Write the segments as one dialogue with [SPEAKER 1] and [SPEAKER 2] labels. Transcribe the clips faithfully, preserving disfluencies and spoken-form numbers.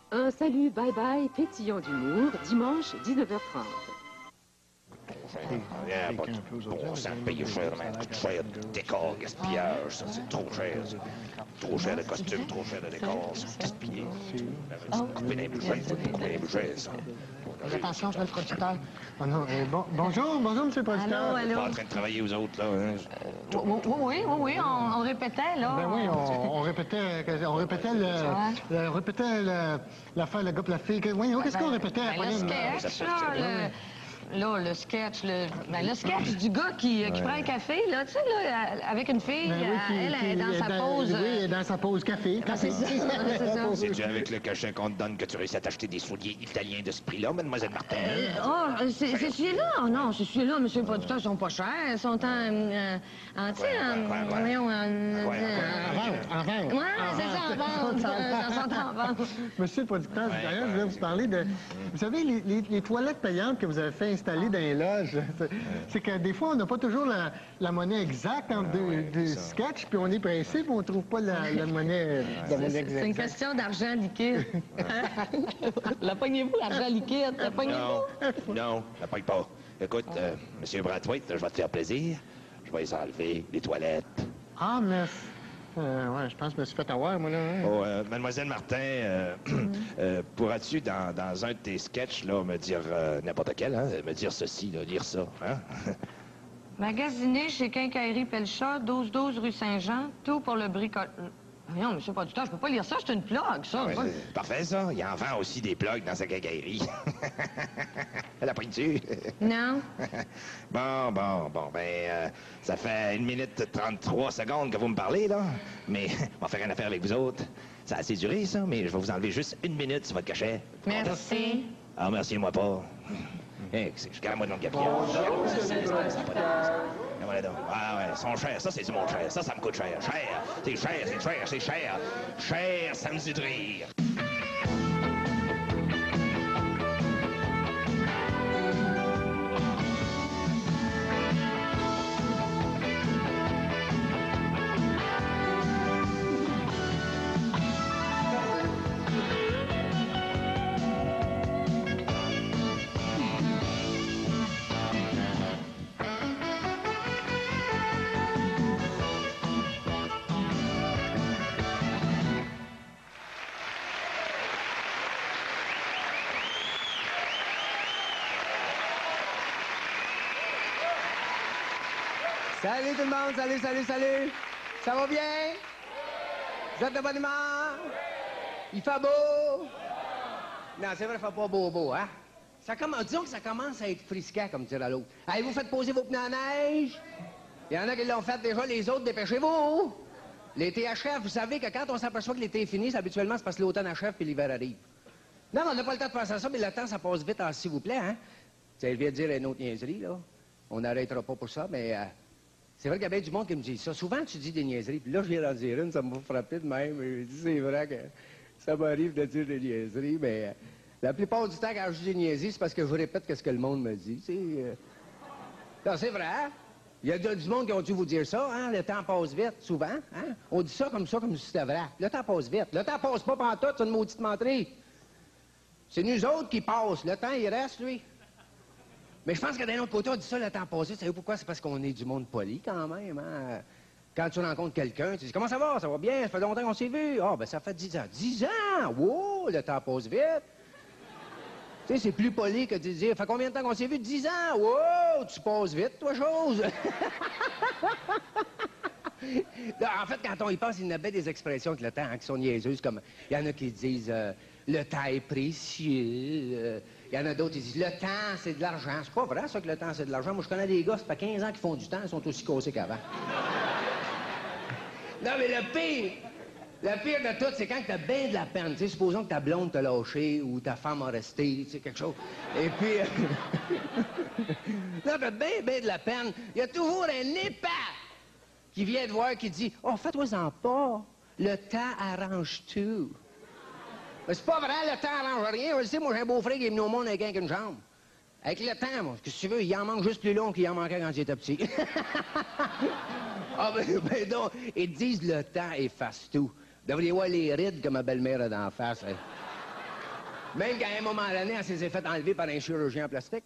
[SPEAKER 1] Un salut bye-bye pétillant d'humour, dimanche, dix-neuf heures trente.
[SPEAKER 2] Yeah, pas de bon sang, paye cher, man. Coûte cher de décor, gaspillage, ça, c'est trop cher, ça. Trop cher de costumes, trop cher de décor, c'est gaspillé. Couper les budgets, couper les budgets, ça.
[SPEAKER 3] Attention, je vais le producteur.
[SPEAKER 4] Oh non, euh, bon, bonjour, bonjour, monsieur le producteur.
[SPEAKER 3] Allô, allô.
[SPEAKER 2] Pas en train de travailler aux autres, là. Hein?
[SPEAKER 3] Oui, oui, oui, oui, oui, on, on répétait, là.
[SPEAKER 4] Ben oui, on, on répétait, on répétait le, le- on répétait le- l'affaire, le gars pis la fille. Que- Voyons, qu'est-ce qu'on répétait?
[SPEAKER 3] Ben, le
[SPEAKER 4] Pauline?
[SPEAKER 3] sketch, là, le... Là, le sketch, le, ben, le sketch du gars qui, qui prend un café, là, tu sais, là, avec une fille,
[SPEAKER 4] Ben oui, qui-
[SPEAKER 3] elle,
[SPEAKER 4] qui-
[SPEAKER 3] elle est dans sa pause.
[SPEAKER 4] Oui, elle est dans sa pause café.
[SPEAKER 3] Ah, c'est ça, c'est ça.
[SPEAKER 2] C'est-tu avec le cachet qu'on te donne que tu réussis à t'acheter des souliers italiens de ce prix-là, mademoiselle Martin?
[SPEAKER 3] Oh, c'est c'est celui-là? Oh, non, c'est celui-là, monsieur le producteur, ils sont pas chers. Ils sont en, euh, en tu sais, en,
[SPEAKER 2] ouais, ouais.
[SPEAKER 3] voyons, en...
[SPEAKER 2] Ouais,
[SPEAKER 3] euh,
[SPEAKER 4] En vente, en vente.
[SPEAKER 3] Ouais, c'est ça, en vente. Ça sont en vente.
[SPEAKER 4] Monsieur le producteur,
[SPEAKER 2] Ouais,
[SPEAKER 4] d'ailleurs, je
[SPEAKER 2] ouais.
[SPEAKER 4] voulais vous parler de... Vous savez, les, les- les toilettes payantes que vous avez fait installer dans les loges, c'est- c'est que des fois, on n'a pas toujours la, la monnaie exacte entre deux,
[SPEAKER 2] ouais,
[SPEAKER 4] deux
[SPEAKER 2] c'est ça.
[SPEAKER 4] sketchs, puis on est pressé, puis on trouve pas la, la monnaie, la monnaie
[SPEAKER 3] C'est une
[SPEAKER 4] exacte.
[SPEAKER 3] question d'argent liquide. La pognez-vous, l'argent liquide? La pognez-vous?
[SPEAKER 2] Non, non, la pogne pas. Écoute, euh, monsieur Brathwaite, je vais te faire plaisir. Je vais les enlever, les toilettes.
[SPEAKER 4] Ah, mais... Euh, ouais, je pense que je me suis fait avoir, moi, là. hein.
[SPEAKER 2] Oh, euh, mademoiselle Martin, euh, euh, pourras-tu, dans, dans un de tes sketchs, là, me dire euh, n'importe quel, hein, me dire ceci, là, dire ça, hein?
[SPEAKER 3] Magasiner chez Quincaillerie Pelchat, douze douze rue Saint-Jean, tout pour le bricole... Non, monsieur le producteur, je peux pas lire ça, c'est une blague, ça.
[SPEAKER 2] Ouais, c'est parfait, ça. Il en vend aussi des plugs dans sa quincaillerie. Elle a pointe-tu?
[SPEAKER 3] Non.
[SPEAKER 2] Bon, bon, bon, ben, euh, ça fait une minute trente-trois secondes que vous me parlez, là. Mais on va faire une affaire avec vous autres. Ça a assez duré, ça, mais je vais vous enlever juste une minute sur votre cachet.
[SPEAKER 3] Merci.
[SPEAKER 2] Ah, remerciez-moi pas. Hey, c'est jusqu'à moi de mon gapier. Voilà donc. Ah ouais, ils sont chers. Ça, c'est du monde cher. Ça, ça me coûte cher. Cher. C'est cher, c'est cher, c'est cher. Cher, ça me dit de rire.
[SPEAKER 5] Salut tout le monde, salut, salut, salut. Ça va bien? Vous êtes de bonne humeur? Il fait beau? Non, c'est vrai, il fait pas beau, beau, hein? Ça commence, disons que ça commence à être frisquant, comme dire à l'autre. Avez-vous fait poser vos pneus à neige? Il y en a qui l'ont fait déjà, les autres, dépêchez-vous. L'été achève, vous savez que quand on s'aperçoit que l'été est fini, c'est habituellement c'est parce que l'automne achève puis l'hiver arrive. Non, on n'a pas le temps de penser à ça, mais le temps, ça passe vite, hein, s'il vous plaît, hein? Ça vient de dire une autre niaiserie, là. On n'arrêtera pas pour ça, mais... Euh, c'est vrai qu'il y a bien du monde qui me dit ça. Souvent, tu dis des niaiseries, puis là, je viens d'en dire une, ça m'a frappé de même. Je dis, c'est vrai que ça m'arrive de dire des niaiseries, mais euh, la plupart du temps, quand je dis des niaiseries, c'est parce que je répète ce que le monde me dit, tu sais. Euh... Non, c'est vrai, hein? Il y a du monde qui ont dû vous dire ça, hein? Le temps passe vite, souvent, hein? On dit ça comme ça, comme si c'était vrai. Le temps passe vite. Le temps passe pas pantoute, c'est une maudite menterie. C'est nous autres qui passent. Le temps, il reste, lui. Mais je pense que d'un autre côté, on dit ça le temps passé. Vous savez pourquoi? C'est parce qu'on est du monde poli quand même. Hein? Quand tu rencontres quelqu'un, tu dis « Comment ça va? Ça va bien? Ça fait longtemps qu'on s'est vu. »« Ah, ben ça fait dix ans. »« Dix ans? Wow! Le temps passe vite. » Tu sais, c'est plus poli que de dire « Ça fait combien de temps qu'on s'est vu? »« Dix ans. »« Wow! Tu passes vite, toi, chose. » En fait, quand on y pense, il y en a bien des expressions avec le temps hein, qui sont niaiseuses, comme il y en a qui disent euh, le temps est précieux. Euh, il y en a d'autres qui disent le temps, c'est de l'argent. C'est pas vrai, ça, que le temps, c'est de l'argent. Moi, je connais des gars, ça fait quinze ans qu'ils font du temps, ils sont aussi cassés qu'avant. Non, mais le pire, le pire de tout, c'est quand t'as bien de la peine. Tu sais, supposons que ta blonde t'a lâché ou ta femme a resté, tu sais, quelque chose. Et puis, là, t'as bien, bien de la peine. Il y a toujours un épais qui vient te voir, qui dit « Oh, fais-toi-en pas, le temps arrange tout. » Mais c'est pas vrai, le temps arrange rien. Je sais, moi, j'ai un beau-frère qui est venu au monde avec un qu'une jambe. Avec le temps, moi, qu'est-ce que tu veux, il en manque juste plus long qu'il en manquait quand il était petit. Ah, ben, ben donc, ils disent le temps efface tout. Vous devriez voir les rides que ma belle-mère a d'en face. Hein. Même qu'à un moment donné, elle s'est fait enlever par un chirurgien plastique.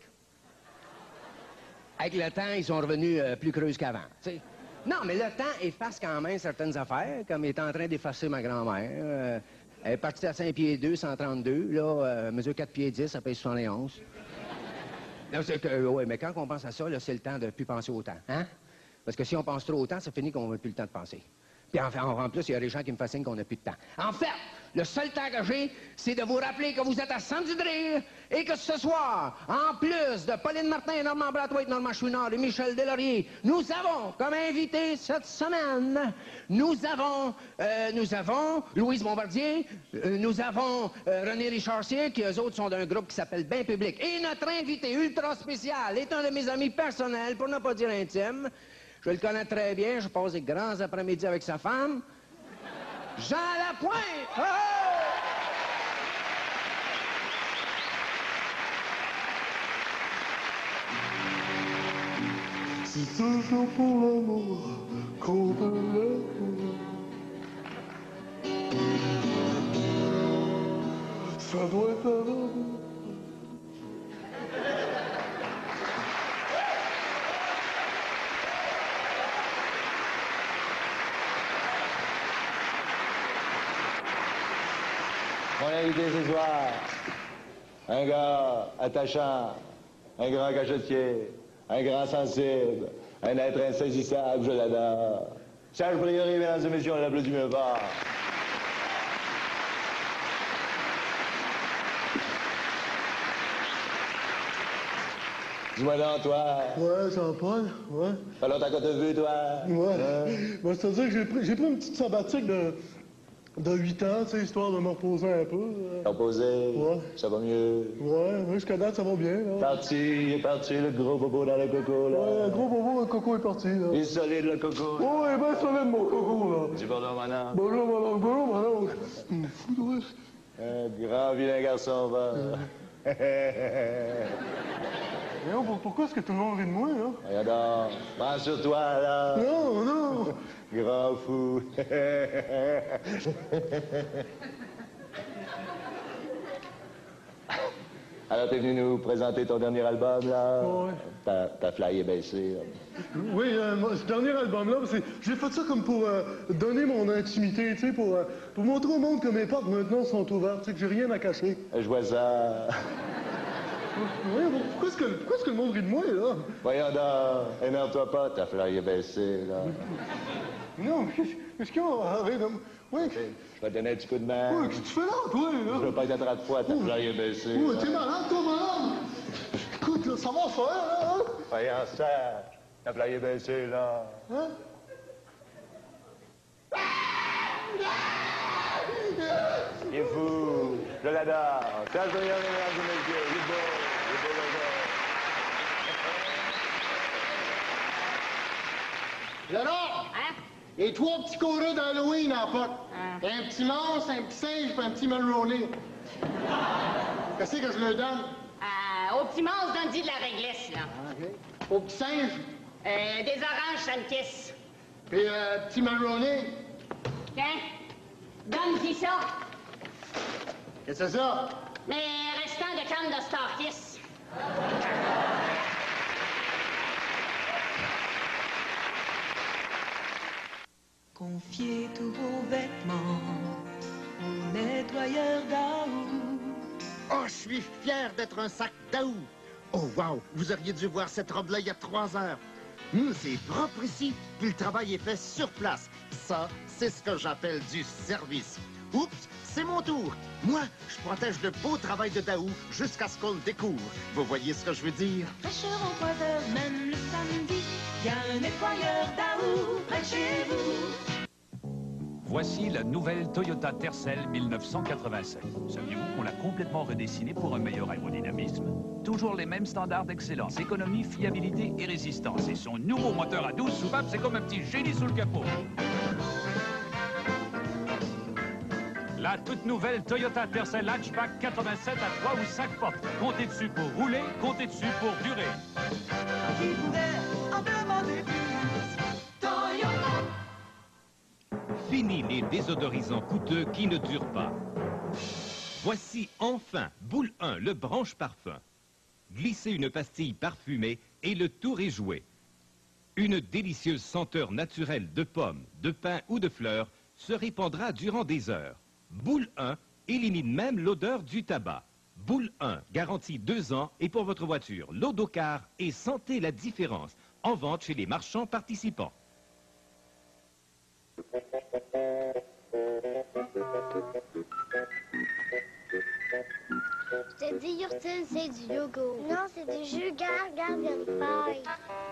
[SPEAKER 5] Avec le temps, ils sont revenus euh, plus creuses qu'avant, tu sais. Non, mais le temps efface quand même certaines affaires, comme il est en train d'effacer ma grand-mère. Euh, elle est partie à cinq pieds deux, cent trente-deux, là, euh, mesure quatre pieds dix, ça pèse soixante et onze. Là, c'est que, ouais, mais quand on pense à ça, là, c'est le temps de ne plus penser au temps, hein? Parce que si on pense trop au temps, ça finit qu'on n'a plus le temps de penser. Puis enfin, en plus, il y a des gens qui me fascinent qu'on n'a plus de temps. En fait, le seul temps que j'ai, c'est de vous rappeler que vous êtes à Samedi de rire et que ce soir, en plus de Pauline Martin, Normand Brathwaite, Normand Chouinard et Michel Deslauriers, nous avons comme invité cette semaine, nous avons, euh, nous avons Louise Bombardier, euh, nous avons euh, René Richard-Cyr, qui eux autres sont d'un groupe qui s'appelle Bain Public. Et notre invité ultra spécial est un de mes amis personnels, pour ne pas dire intime. Je le connais très bien, je passe des grands après-midi avec sa femme. Jean Lapointe! Oh!
[SPEAKER 6] C'est toujours pour l'amour qu'on veut l'amour. Ça doit être un amour.
[SPEAKER 7] Mon invité ce soir, un gars attachant, un grand cachetier, un grand sensible, un être insaisissable, je l'adore. Serge Priori, mesdames et messieurs, on l'applaudit mieux fort. Dis-moi donc, toi.
[SPEAKER 6] Ouais, Jean-Paul, ouais.
[SPEAKER 7] Pas longtemps qu'on t'a vu, toi.
[SPEAKER 6] Ouais.
[SPEAKER 7] Hein?
[SPEAKER 6] Bon, c'est-à-dire que j'ai pris, j'ai pris une petite sabbatique de, de huit ans, tu sais, histoire de me reposer un peu.
[SPEAKER 7] T'as reposé?
[SPEAKER 6] Ouais.
[SPEAKER 7] Ça va mieux?
[SPEAKER 6] Ouais, ouais, jusqu'à date, ça va bien, là.
[SPEAKER 7] Parti, il est parti, le gros bobo dans le coco, là.
[SPEAKER 6] Ouais, un gros bobo, le coco est parti, là.
[SPEAKER 7] Il est solide, le coco.
[SPEAKER 6] Oh, il est bien solide, mon coco, là.
[SPEAKER 7] Dis bonjour, mon oncle.
[SPEAKER 6] Bonjour, mon oncle, bonjour, mon oncle. Hum, fou, ouais.
[SPEAKER 7] Un grand vilain garçon, va.
[SPEAKER 6] Mais oh, pour- pourquoi est-ce que tout le monde rit de moi, là?
[SPEAKER 7] Regarde, prends sur toi, là.
[SPEAKER 6] Non, non.
[SPEAKER 7] Grand fou. Alors, t'es venu nous présenter ton dernier album, là?
[SPEAKER 6] Ouais.
[SPEAKER 7] Ta, ta fly est baissée, là.
[SPEAKER 6] Oui, euh, moi, ce dernier album-là, c'est- j'ai fait ça comme pour euh, donner mon intimité, tu sais, pour, euh, pour montrer au monde que mes portes maintenant sont ouvertes, tu sais, que j'ai rien à cacher.
[SPEAKER 7] Je vois ça.
[SPEAKER 6] Oui, bon, pourquoi est-ce que, pourquoi est-ce que le monde rit de moi, là?
[SPEAKER 7] Voyons donc, énerve-toi pas, ta fly est baissée, là.
[SPEAKER 6] Non, mais qu'est-ce qu'est-ce qu'il y a? Arrête de... Oui,
[SPEAKER 7] Je vais te donner un petit coup de main.
[SPEAKER 6] oui, qu'est-ce que tu fais là, toi,
[SPEAKER 7] Je
[SPEAKER 6] là?
[SPEAKER 7] veux pas être à de fois, ta fly est baissée.
[SPEAKER 6] Oui,
[SPEAKER 7] là.
[SPEAKER 6] t'es malade, toi, malade? Écoute, là, ça va faire, là, hein?
[SPEAKER 7] Voyons ça, ta fly est baissée, là.
[SPEAKER 6] Hein?
[SPEAKER 7] Il est fou, je l'adore. Ça, je regarde, mesdames et messieurs, il est beau, il est beau, il est beau.
[SPEAKER 4] Léonard!
[SPEAKER 3] Hein?
[SPEAKER 4] Les trois petits coraux d'Halloween en pote.
[SPEAKER 3] Hein?
[SPEAKER 4] Un petit monstre, un petit singe et un petit Mulroney. Qu'est-ce que je leur donne?
[SPEAKER 8] Euh, au petit monstre, donne-y de la réglisse, là.
[SPEAKER 4] Au petit singe,
[SPEAKER 8] Euh, des oranges, ça me kiss.
[SPEAKER 4] puis euh, petit Mulroney.
[SPEAKER 8] Tiens, donne-y ça.
[SPEAKER 4] Qu'est-ce que c'est ça?
[SPEAKER 8] Mais restant de canne de Star Kiss.
[SPEAKER 9] Confiez tous vos vêtements au nettoyeur d'Aou.
[SPEAKER 10] Oh, je suis fier d'être un sac d'Aou. Oh, wow, vous auriez dû voir cette robe-là il y a trois heures. Hum, c'est propre ici, puis le travail est fait sur place. Ça, c'est ce que j'appelle du service. Oups, c'est mon tour. Moi, je protège le beau travail de Daou jusqu'à ce qu'on le découvre. Vous voyez ce que je veux dire?
[SPEAKER 9] Fraîcheur en trois heures, même le samedi. Y a un nettoyeur d'Aou près de chez vous.
[SPEAKER 11] Voici la nouvelle Toyota Tercel mille neuf cent quatre-vingt-sept. Saviez-vous qu'on l'a complètement redessinée pour un meilleur aérodynamisme? Toujours les mêmes standards d'excellence, économie, fiabilité et résistance. Et son nouveau moteur à douze soupapes, c'est comme un petit génie sous le capot. La toute nouvelle Toyota Tercel Hatchback quatre-vingt-sept à trois ou cinq portes. Comptez dessus pour rouler, comptez dessus pour durer.
[SPEAKER 9] Qui pourrait en demander plus? Toyota.
[SPEAKER 12] Fini les désodorisants coûteux qui ne durent pas. Voici enfin Boule un, le branche parfum. Glissez une pastille parfumée et le tour est joué. Une délicieuse senteur naturelle de pommes, de pin ou de fleurs se répandra durant des heures. Boule un élimine même l'odeur du tabac. Boule un garantit deux ans et pour votre voiture, l'Audocar et sentez la différence. En vente chez les marchands participants.
[SPEAKER 13] Je te dis, Yurtine, c'est du yogourt. Non, c'est du jus gar, garden paille.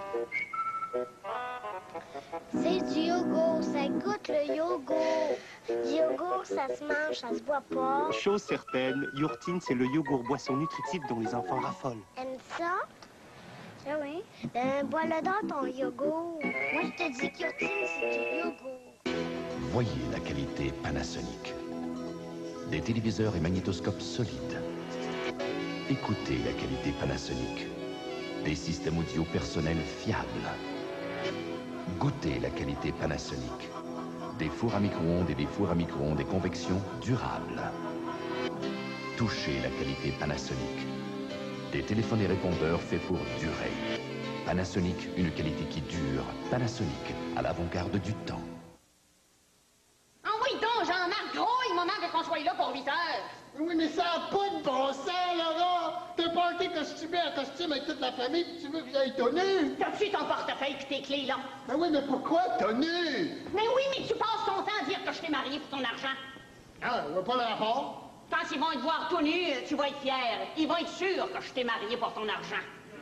[SPEAKER 13] C'est du yogourt, ça goûte le yogourt. Du yogourt, ça se mange, ça se boit pas.
[SPEAKER 14] Chose certaine, Yurtine, c'est le yogourt boisson nutritive dont les enfants raffolent.
[SPEAKER 13] Aimes ça? Ah oui. Euh, bois-le dans ton yogourt. Moi, je te dis que Yurtine, c'est du yogourt.
[SPEAKER 15] Voyez la qualité Panasonic. Des téléviseurs et magnétoscopes solides. Écoutez la qualité Panasonic. Des systèmes audio personnels fiables. Goûtez la qualité Panasonic. Des fours à micro-ondes et des fours à micro-ondes et convection durables. Touchez la qualité Panasonic. Des téléphones et répondeurs faits pour durer. Panasonic, une qualité qui dure. Panasonic, à l'avant-garde du temps.
[SPEAKER 8] Ah oui, donc, Jean-Marc, gros, il m'a manqué qu'on soit là pour huit heures.
[SPEAKER 4] Oui, mais ça n'a pas de bon sens, Laura! T'es parti costumé en costume avec toute la famille, puis tu veux que j'aille tonner?
[SPEAKER 8] T'as-tu ton portefeuille puis tes clés, là?
[SPEAKER 4] Ben oui, mais pourquoi tonner?
[SPEAKER 8] Mais oui, mais tu passes ton temps à dire que je t'ai marié pour ton argent.
[SPEAKER 4] Ah, on va pas le rapport.
[SPEAKER 8] Quand ils vont te voir tout nu, tu vas être fier. Ils vont être sûrs que je t'ai marié pour ton argent.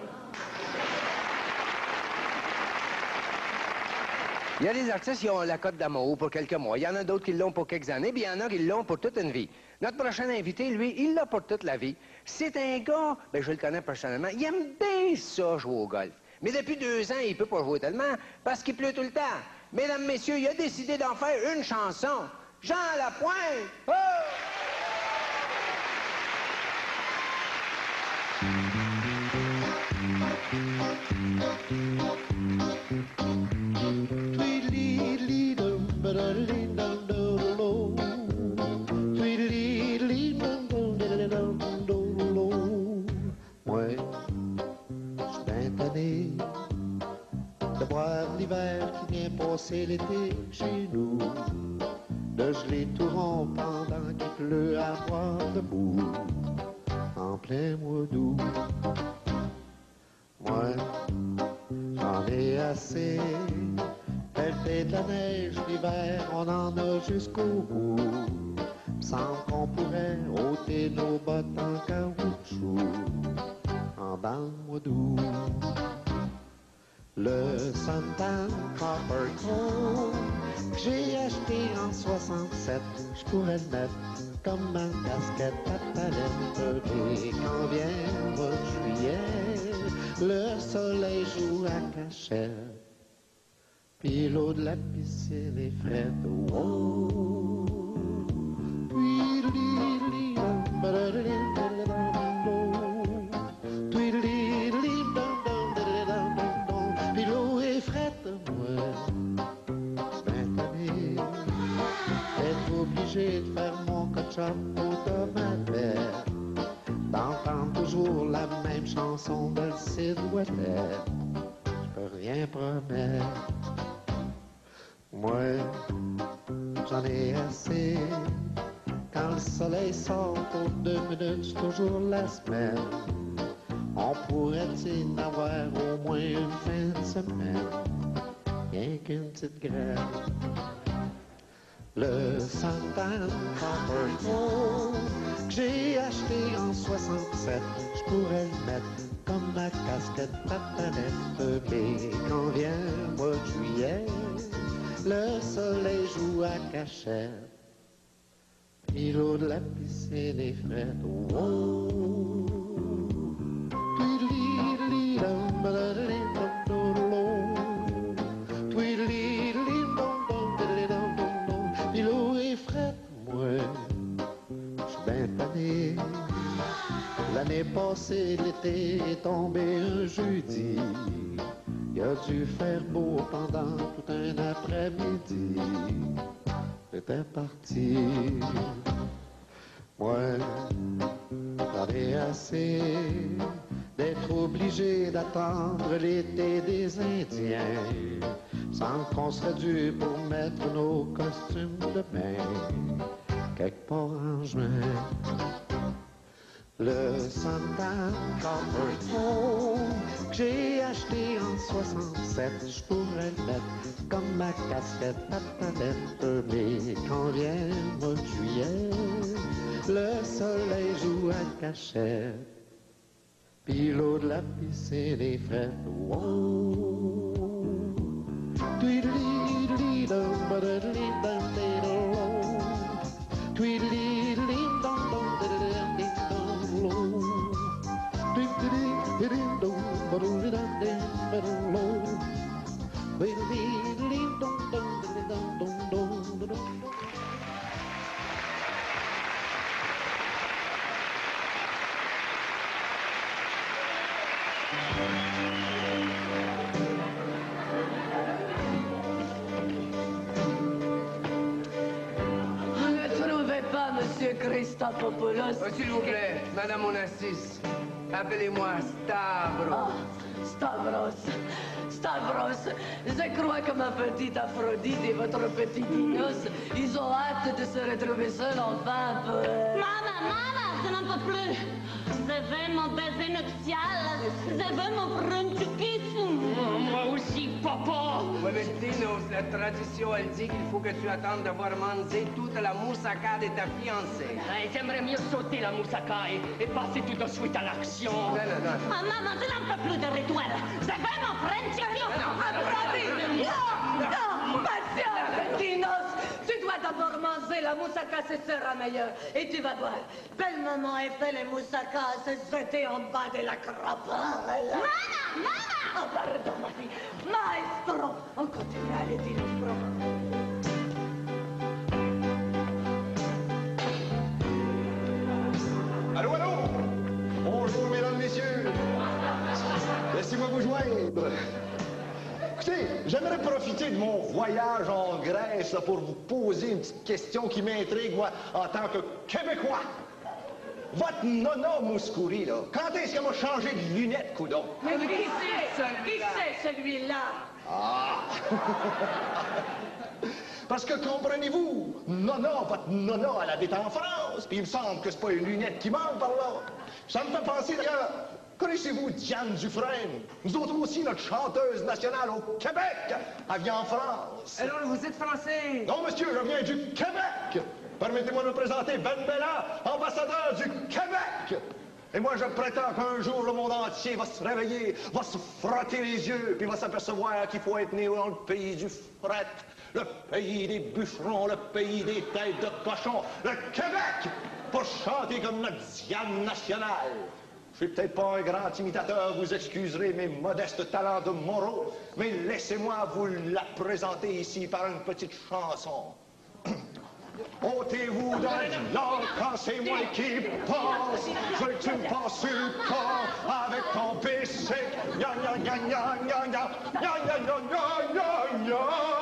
[SPEAKER 5] Il y a des artistes qui ont la cote d'amour pour quelques mois. Il y en a d'autres qui l'ont pour quelques années, puis il y en a qui l'ont pour toute une vie. Notre prochain invité, lui, il l'a pour toute la vie. C'est un gars, ben je le connais personnellement, il aime bien ça, jouer au golf. Mais depuis deux ans, il peut pas jouer tellement parce qu'il pleut tout le temps. Mesdames, messieurs, il a décidé d'en faire une chanson. Jean Lapointe! Oh!
[SPEAKER 16] Ouais, je suis bien tanné de voir l'hiver qui vient passer l'été chez nous, de geler tout rond pendant qu'il pleut à boire debout en plein mois d'août. Moi, j'en ai assez. Pelleter de la neige l'hiver, on en a jusqu'au bout. Semble qu'on pourrait ôter nos bottes en caoutchouc en dans le mois d'août. Le Suntan Copper Coat que j'ai acheté en soixante-sept, je pourrais le mettre comme ma casquette à palette. Et quand vient le mois de juillet, le soleil joue à cachette. Puis l'eau de la piscine est fraîche. Oh. Puis l'eau est fraîche, moi. Ben tanné d'être obligé de faire mon ketchup au tomate vert, d'entendre toujours la même chanson de Sid Ouellet. Je peux rien promettre. Moi, j'en ai assez. Quand le soleil sort pour deux minutes, c'est toujours la semaine. On pourrait-il en avoir au moins une fin de semaine, rien qu'une petite graine. Le Suntan Copper Coat que j'ai acheté en soixante-sept, je pourrais le mettre comme ma casquette à palette. Mais quand vient le mois de juillet, le soleil joue à cachette. Puis l'eau de la piscine est fraîche. Oh. Puis l'eau est fraîche, moi, je suis bien tanné. L'année passée, l'été est tombé un jeudi. Il a dû faire beau pendant tout un après-midi. J'étais parti. Moi, j'en ai assez d'être obligé d'attendre l'été des Indiens, sans qu'on serait dû pour mettre nos costumes de bain quelque part en juin. Le Santa Coppertone que j'ai acheté en soixante-sept, je pourrais le mettre comme ma casquette à palette. Mais quand vient le mois de juillet, le soleil joue à cachette, puis l'eau de la piscine est faite. Wow. Tweedly-dee-dum, ba-da-dee-dum, dee-dum. Tweedly-dee-dum, dum-dee-dum-dee-dum. Tweedly-dee-dum, ba-da-dee-dum-dee-dum. Tweedly-dee-dum, dum-dee-dum-dum-dum.
[SPEAKER 17] Monsieur Christopoulos.
[SPEAKER 5] Oh, s'il vous plaît, Madame Onassis, appelez-moi Stavros.
[SPEAKER 17] Oh, Stavros, Stavros, je crois que ma petite Aphrodite et votre petit Dinos, ils ont hâte de se retrouver seuls enfin un peu.
[SPEAKER 8] Maman, maman, je n'en peux plus. Je veux mon baiser nuptial. Je veux mon frontiquis. Moi aussi, papa.
[SPEAKER 5] Oui, mais Dinos, la tradition, elle dit qu'il faut que tu attendes d'avoir mangé toute la moussaka de ta fiancée.
[SPEAKER 17] Ouais, j'aimerais mieux sauter la moussaka et, et passer tout de suite à l'action.
[SPEAKER 5] Non, non, non.
[SPEAKER 8] Ah, maman, je n'en peux plus de rituel. Je veux mon frontiquis.
[SPEAKER 17] Non, non, patience, Dinos. Tu dois d'abord manger la moussaka, ce sera meilleur. Et tu vas voir, belle maman a fait les moussakas se jeter en bas de la croppole.
[SPEAKER 8] Maman, maman.
[SPEAKER 17] Oh, pardon, ma fille. Maestro, on continue à aller, Dinos,
[SPEAKER 7] Allô, allô? Bonjour, mesdames, messieurs. Laissez-moi vous joindre. Écoutez, j'aimerais profiter de mon voyage en Grèce là, pour vous poser une petite question qui m'intrigue, moi, en tant que Québécois. Votre nonna Mouskouri, là, quand est-ce qu'elle m'a changé de lunettes, coudon?
[SPEAKER 17] Mais qui c'est? Qui c'est celui-là?
[SPEAKER 7] Ah! Parce que, comprenez-vous, nonna, votre nonna, elle habite en France, puis il me semble que c'est pas une lunette qui manque par là. Ça me fait penser, d'ailleurs, connaissez-vous Diane Dufresne? Nous autres aussi, notre chanteuse nationale au Québec, elle vient en France.
[SPEAKER 5] Alors, vous êtes français?
[SPEAKER 7] Non, monsieur, je viens du Québec. Permettez-moi de me présenter, Ben Bella, ambassadeur du Québec. Et moi, je prétends qu'un jour, le monde entier va se réveiller, va se frotter les yeux, puis va s'apercevoir qu'il faut être né dans le pays du fret, le pays des bûcherons, le pays des têtes de cochon, le Québec, pour chanter comme notre Diane nationale. Je suis peut-être pas un grand imitateur, vous excuserez mes modestes talents de Moreau, mais laissez-moi vous la présenter ici par une petite chanson. Ôtez-vous dans le nord quand c'est moi qui passe. Je veux que tu me passes sur le corps avec ton bicycle. Gna gna gna gna gna gna gna gna gna gna gna.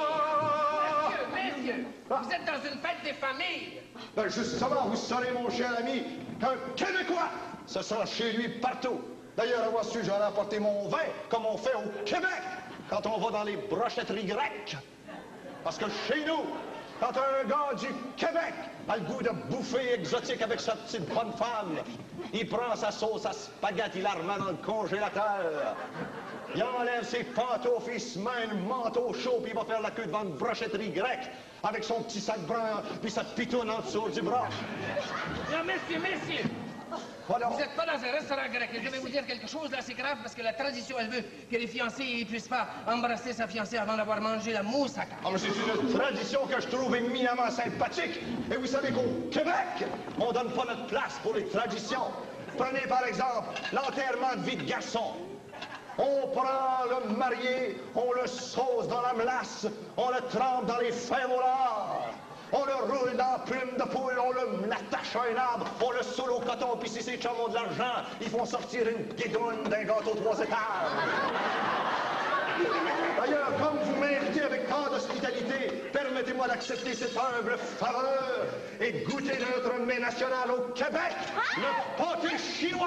[SPEAKER 5] Messieurs, messieurs, vous êtes dans une fête des familles.
[SPEAKER 7] Ben justement, vous saurez, mon cher ami, qu'un Québécois se sent chez lui partout. D'ailleurs, avoir su, j'aurais apporté mon vin, comme on fait au Québec, quand on va dans les brochetteries grecques. Parce que chez nous, quand un gars du Québec a le goût de bouffer exotique avec sa petite bonne femme, il prend sa sauce à spaghetti, il la remet dans le congélateur. Il enlève ses pantoufles, il se met un manteau chaud, puis il va faire la queue devant une brochetterie grecque avec son petit sac brun, puis sa pitoune en dessous du bras.
[SPEAKER 5] Non, messieurs, messieurs,
[SPEAKER 7] voilà.
[SPEAKER 5] Vous n'êtes pas dans un restaurant grec. Je vais vous dire quelque chose, là, c'est grave, parce que la tradition, elle veut que les fiancés ne puissent pas embrasser sa fiancée avant d'avoir mangé la moussaka.
[SPEAKER 7] Ah, mais c'est une tradition que je trouve éminemment sympathique. Et vous savez qu'au Québec, on donne pas notre place pour les traditions. Prenez par exemple l'enterrement de vie de garçon. On prend le marié, on le sauce dans la melasse, on le trempe dans les fèves au lard. On le roule dans la plume de poule, on le l'attache à un arbre, on le saoule au coton, puis si ces chums ont de l'argent, ils font sortir une guédoune d'un gâteau trois étages.
[SPEAKER 18] D'ailleurs, comme vous m'invitez avec tant d'hospitalité, permettez-moi d'accepter cette humble faveur et goûter notre mets national au Québec, le pâté chinois.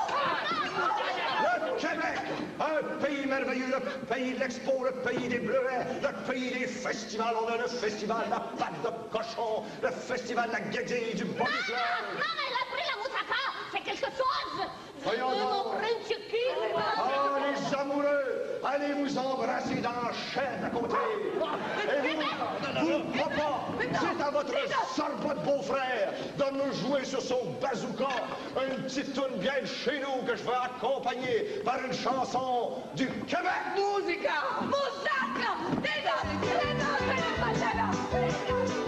[SPEAKER 18] Le Québec, un pays merveilleux, le pays de l'expo, le pays des bleuets, le pays des festivals. On a le festival de la pâte de cochon, le festival de la guédille, du bon fleur.
[SPEAKER 8] Non, mais elle a pris la moussaka, c'est quelque chose. Je
[SPEAKER 18] Voyons
[SPEAKER 8] veux
[SPEAKER 18] donc.
[SPEAKER 8] mon principi.
[SPEAKER 18] Oh, les amoureux, allez vous embrasser dans la chaîne à côté. Et vous, vous, papa, c'est à votre Sorbonne beau-frère de me jouer sur son bazooka une petite toune bien de chez nous que je vais accompagner par une chanson du Québec.
[SPEAKER 17] Musica! Musaka! Deda! Deda! Deda!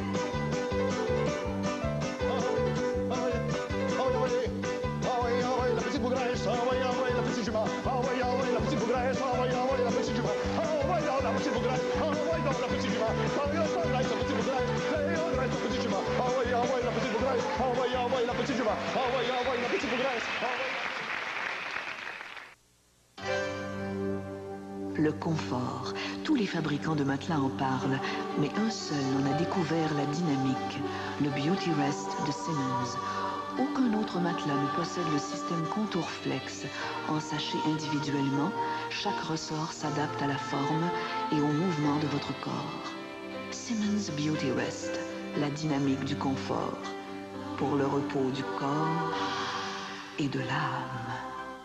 [SPEAKER 18] Bougresse, ah ouais, ah ouais, la petite jument. Ah ouais, ah ouais, la petite bougresse, ah ouais, ah ouais, la petite jument. Ah ouais, ah, la petite bougresse, ah ouais, non, la petite jument. Ah ouais, ah ouais, la petite bougresse, hey, on reste la petite jument. Ah ouais, ah ouais, la petite bougresse, ah ouais, ah ouais, la petite jument. Ah ouais, ah ouais, la petite bougresse, ah ouais.
[SPEAKER 19] Le confort. Tous les fabricants de matelas en parlent, mais un seul en a découvert la dynamique, le Beauty Rest de Simmons. Aucun autre matelas ne possède le système Contour Flex. Ensachet individuellement, chaque ressort s'adapte à la forme et au mouvement de votre corps. Simmons Beauty Rest, la dynamique du confort, pour le repos du corps et de l'âme.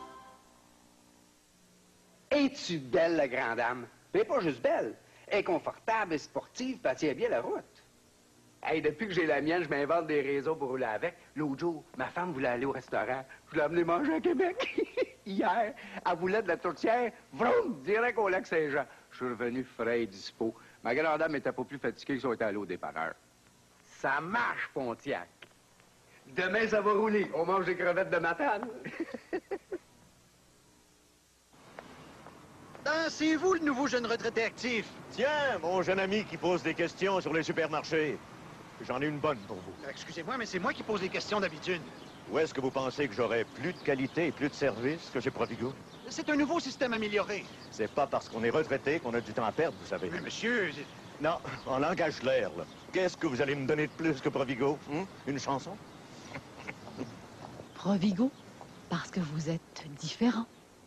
[SPEAKER 20] Es-tu belle, la grande dame? Mais pas juste belle. Elle est confortable et sportive, puis elle tient bien la route. Hey, depuis que j'ai la mienne, je m'invente des réseaux pour rouler avec. L'autre jour, ma femme voulait aller au restaurant. Je l'ai amené manger à Québec. Hier, elle voulait de la tourtière. Vroom! Direct au lac Saint-Jean. Je suis revenu frais et dispo. Ma grande dame n'était pas plus fatiguée que si on était allé au dépanneur. Ça marche, Pontiac. Demain, ça va rouler. On mange des crevettes de Matane.
[SPEAKER 10] Ah, c'est vous le nouveau jeune retraité actif.
[SPEAKER 18] Tiens, mon jeune ami qui pose des questions sur les supermarchés. J'en ai une bonne pour vous.
[SPEAKER 10] Excusez-moi, mais c'est moi qui pose des questions d'habitude.
[SPEAKER 18] Où est-ce que vous pensez que j'aurai plus de qualité et plus de service que chez Provigo?
[SPEAKER 10] C'est un nouveau système amélioré.
[SPEAKER 18] C'est pas parce qu'on est retraité qu'on a du temps à perdre, vous savez.
[SPEAKER 10] Mais monsieur...
[SPEAKER 18] Non, en langage clair, là. Qu'est-ce que vous allez me donner de plus que Provigo? Hein? Une chanson?
[SPEAKER 1] Provigo, parce que vous êtes différent.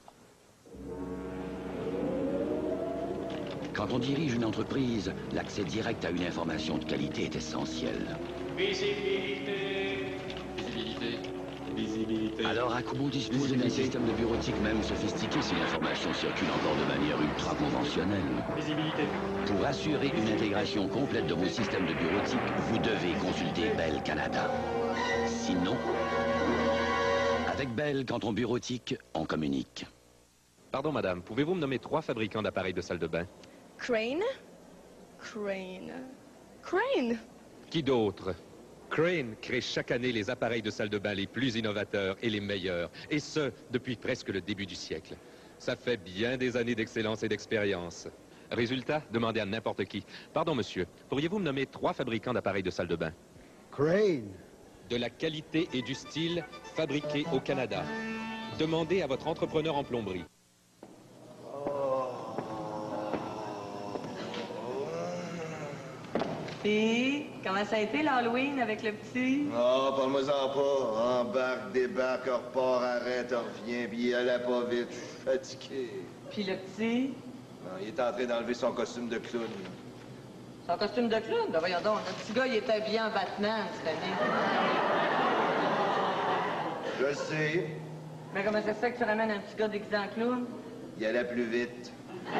[SPEAKER 15] Quand on dirige une entreprise, l'accès direct à une information de qualité est essentiel.
[SPEAKER 9] Visibilité. Visibilité. Visibilité.
[SPEAKER 15] Alors Akubo dispose d'un système de bureautique même sophistiqué si l'information circule encore de manière ultra conventionnelle.
[SPEAKER 9] Visibilité.
[SPEAKER 15] Pour assurer une intégration complète de vos systèmes de bureautique, vous devez consulter Bell Canada. Sinon, avec Bell, quand on bureautique, on communique.
[SPEAKER 21] Pardon, madame, pouvez-vous me nommer trois fabricants d'appareils de salle de bain?
[SPEAKER 22] Crane. Crane. Crane.
[SPEAKER 21] Qui d'autre? Crane crée chaque année les appareils de salle de bain les plus innovateurs et les meilleurs, et ce, depuis presque le début du siècle. Ça fait bien des années d'excellence et d'expérience. Résultat, demandez à n'importe qui. Pardon, monsieur, pourriez-vous me nommer trois fabricants d'appareils de salle de bain?
[SPEAKER 23] Crane.
[SPEAKER 21] De la qualité et du style fabriqués au Canada. Demandez à votre entrepreneur en plomberie.
[SPEAKER 3] Et comment ça a été l'Halloween avec le petit?
[SPEAKER 7] Oh, parle-moi-en pas. Embarque, débarque, repart, arrête, reviens, puis il allait pas vite. Je suis fatigué.
[SPEAKER 3] Puis le petit?
[SPEAKER 7] Non, il est en train d'enlever son costume de clown.
[SPEAKER 3] Son costume de clown? Ben voyons donc, notre petit gars, il était habillé en Batman cette année.
[SPEAKER 7] Je sais.
[SPEAKER 3] Mais comment ça se fait que tu ramènes un petit gars déguisé en clown?
[SPEAKER 7] Il allait plus vite.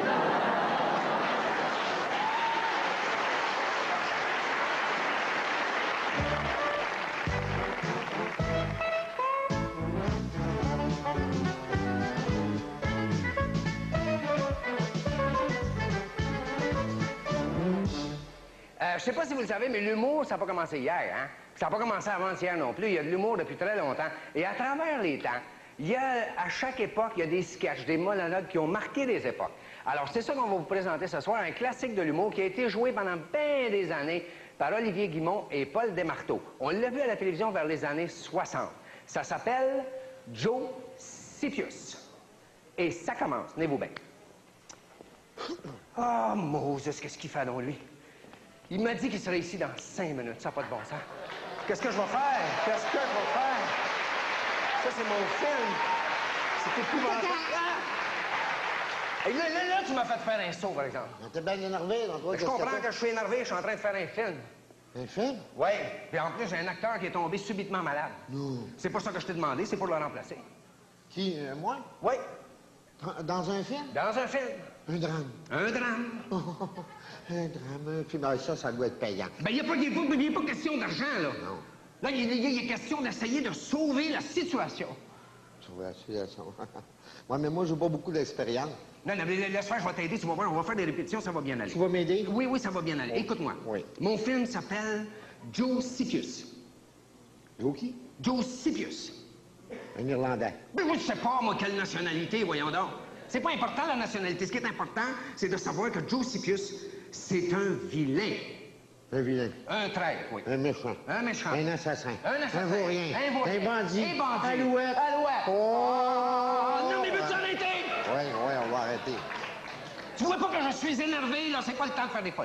[SPEAKER 5] Je sais pas si vous le savez, mais l'humour, ça n'a pas commencé hier, hein? Ça n'a pas commencé avant-hier non plus. Il y a de l'humour depuis très longtemps. Et à travers les temps, il y a, à chaque époque, il y a des sketchs, des monologues qui ont marqué des époques. Alors, c'est ça qu'on va vous présenter ce soir, un classique de l'humour qui a été joué pendant bien des années par Olivier Guimond et Paul Desmarteaux. On l'a vu à la télévision vers les années soixante. Ça s'appelle Joe Sipius. Et ça commence, tenez-vous bien. Oh, Moses, qu'est-ce qu'il fait, donc, lui? Il m'a dit qu'il serait ici dans cinq minutes. Ça n'a pas de bon sens. Qu'est-ce que je vais faire? Qu'est-ce que je vais faire? Ça, c'est mon film. C'est épouvantable. Ah! Et là, là, là, tu m'as fait faire un saut, par exemple.
[SPEAKER 10] T'es bien énervé, dans toi.
[SPEAKER 5] Je comprends que je suis énervé. Je suis en train de faire un film.
[SPEAKER 10] Un film?
[SPEAKER 5] Oui. Puis en plus, j'ai un acteur qui est tombé subitement malade.
[SPEAKER 10] Non.
[SPEAKER 5] C'est pas ça que je t'ai demandé. C'est pour le remplacer.
[SPEAKER 10] Qui, euh, moi?
[SPEAKER 5] Oui.
[SPEAKER 10] Dans un film?
[SPEAKER 5] Dans un film.
[SPEAKER 10] Un drame.
[SPEAKER 5] Un drame.
[SPEAKER 10] Un drame, un film. Ah, ça, ça doit être payant.
[SPEAKER 5] Ben, il n'y a, a pas question d'argent, là. Non. Là, il y, y a question d'essayer de sauver la situation.
[SPEAKER 10] Sauver la situation. Ouais, mais moi, j'ai pas beaucoup d'expérience.
[SPEAKER 5] Non, non, mais laisse faire, je vais t'aider, tu vas voir, on va faire des répétitions, ça va bien aller.
[SPEAKER 10] Tu vas m'aider?
[SPEAKER 5] Oui, oui, ça va bien aller.
[SPEAKER 10] Oui.
[SPEAKER 5] Écoute-moi.
[SPEAKER 10] Oui.
[SPEAKER 5] Mon film s'appelle Joe Scipius.
[SPEAKER 10] Joe qui?
[SPEAKER 5] Joe Scipius.
[SPEAKER 10] Un Irlandais.
[SPEAKER 5] Ben, moi, je sais pas, moi, quelle nationalité, voyons donc. C'est pas important, la nationalité. Ce qui est important, c'est de savoir que Joe Scipius, c'est un vilain.
[SPEAKER 10] Un vilain.
[SPEAKER 5] Un traître, oui.
[SPEAKER 10] Un méchant.
[SPEAKER 5] Un méchant.
[SPEAKER 10] Un assassin.
[SPEAKER 5] Un assassin.
[SPEAKER 10] Un vaurien.
[SPEAKER 5] Un vaurien.
[SPEAKER 10] Un bandit.
[SPEAKER 5] Un bandit.
[SPEAKER 10] Alouette.
[SPEAKER 5] Alouette.
[SPEAKER 10] Oh!
[SPEAKER 5] Non, mais veux-tu arrêter?
[SPEAKER 10] Oui, oui, on va arrêter.
[SPEAKER 5] Tu vois pas que je suis énervé, là? C'est pas le temps de faire des folies.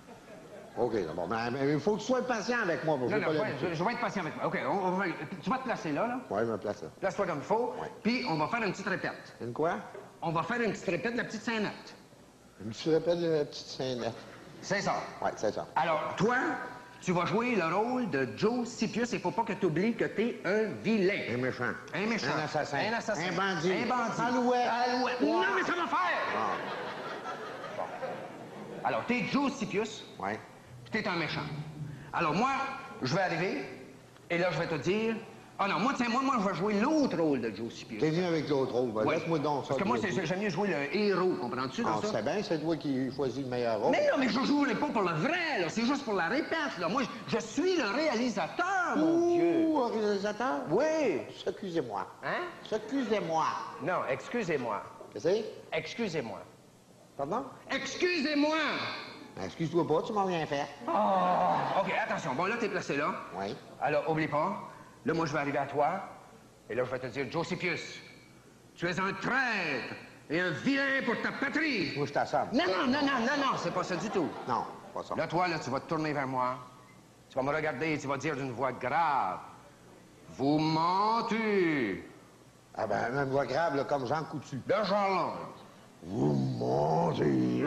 [SPEAKER 10] OK, bon, mais il faut que tu sois patient avec moi.
[SPEAKER 5] Non, non, ouais, je, je vais être patient avec moi. OK, on, on va, tu vas te placer là, là?
[SPEAKER 10] Oui, je me place là.
[SPEAKER 5] Place-toi comme il faut.
[SPEAKER 10] Ouais.
[SPEAKER 5] Puis on va faire une petite répète.
[SPEAKER 10] Une quoi?
[SPEAKER 5] On va faire une petite répète de la petite scénette.
[SPEAKER 10] Une petite répète de la petite scénette.
[SPEAKER 5] C'est ça.
[SPEAKER 10] Oui, c'est ça.
[SPEAKER 5] Alors, toi, tu vas jouer le rôle de Joe Scipius. Il faut pas que tu oublies que t'es un vilain.
[SPEAKER 10] Un méchant.
[SPEAKER 5] Un méchant.
[SPEAKER 10] Un assassin.
[SPEAKER 5] Un assassin.
[SPEAKER 10] Un bandit.
[SPEAKER 5] Un bandit.
[SPEAKER 10] Alouette.
[SPEAKER 5] Alouette. Non, mais ça va faire!
[SPEAKER 10] Ah.
[SPEAKER 5] Bon. Alors, t'es Joe Scipius.
[SPEAKER 10] Oui.
[SPEAKER 5] Puis t'es un méchant. Alors, moi, je vais arriver, et là, je vais te dire... Ah non, moi, tiens, moi, moi, je vais jouer l'autre rôle de Joe Scipius.
[SPEAKER 10] T'es venu avec l'autre rôle. Ben,
[SPEAKER 5] Oui.
[SPEAKER 10] laisse-moi donc ça.
[SPEAKER 5] Parce que moi, c'est- j'aime mieux jouer le héros, comprends-tu, dans
[SPEAKER 10] Ah,
[SPEAKER 5] ça?
[SPEAKER 10] c'est bien, c'est toi qui choisis le meilleur rôle.
[SPEAKER 5] Mais non, mais je jouerai pas pour le vrai, là. C'est juste pour la répète, là. Moi, je, je suis le réalisateur, mon
[SPEAKER 10] Ouh,
[SPEAKER 5] Dieu.
[SPEAKER 10] un réalisateur?
[SPEAKER 5] Oui.
[SPEAKER 10] Excusez-moi.
[SPEAKER 5] Hein?
[SPEAKER 10] Excusez-moi.
[SPEAKER 5] Non, excusez-moi.
[SPEAKER 10] Qu'est-ce que c'est?
[SPEAKER 5] Excusez-moi.
[SPEAKER 10] Pardon?
[SPEAKER 5] Excusez-moi!
[SPEAKER 10] Ben, excuse-toi pas, tu m'as rien fait.
[SPEAKER 5] Oh! OK, attention. Bon, là, t'es placé là.
[SPEAKER 10] Oui.
[SPEAKER 5] Alors, oublie pas. Là, moi, je vais arriver à toi. Et là, je vais te dire, Joe Scipius, tu es un traître et un vilain pour ta patrie.
[SPEAKER 10] Moi, je t'assomme.
[SPEAKER 5] Non, non, non, non, non, non, c'est pas ça du tout.
[SPEAKER 10] Non, pas ça.
[SPEAKER 5] Là, toi, là, tu vas te tourner vers moi. Tu vas me regarder et tu vas dire d'une voix grave. Vous mentez.
[SPEAKER 10] Ah ben, une voix grave, là, comme Jean Coutu.
[SPEAKER 5] De genre là.
[SPEAKER 10] Vous mentez.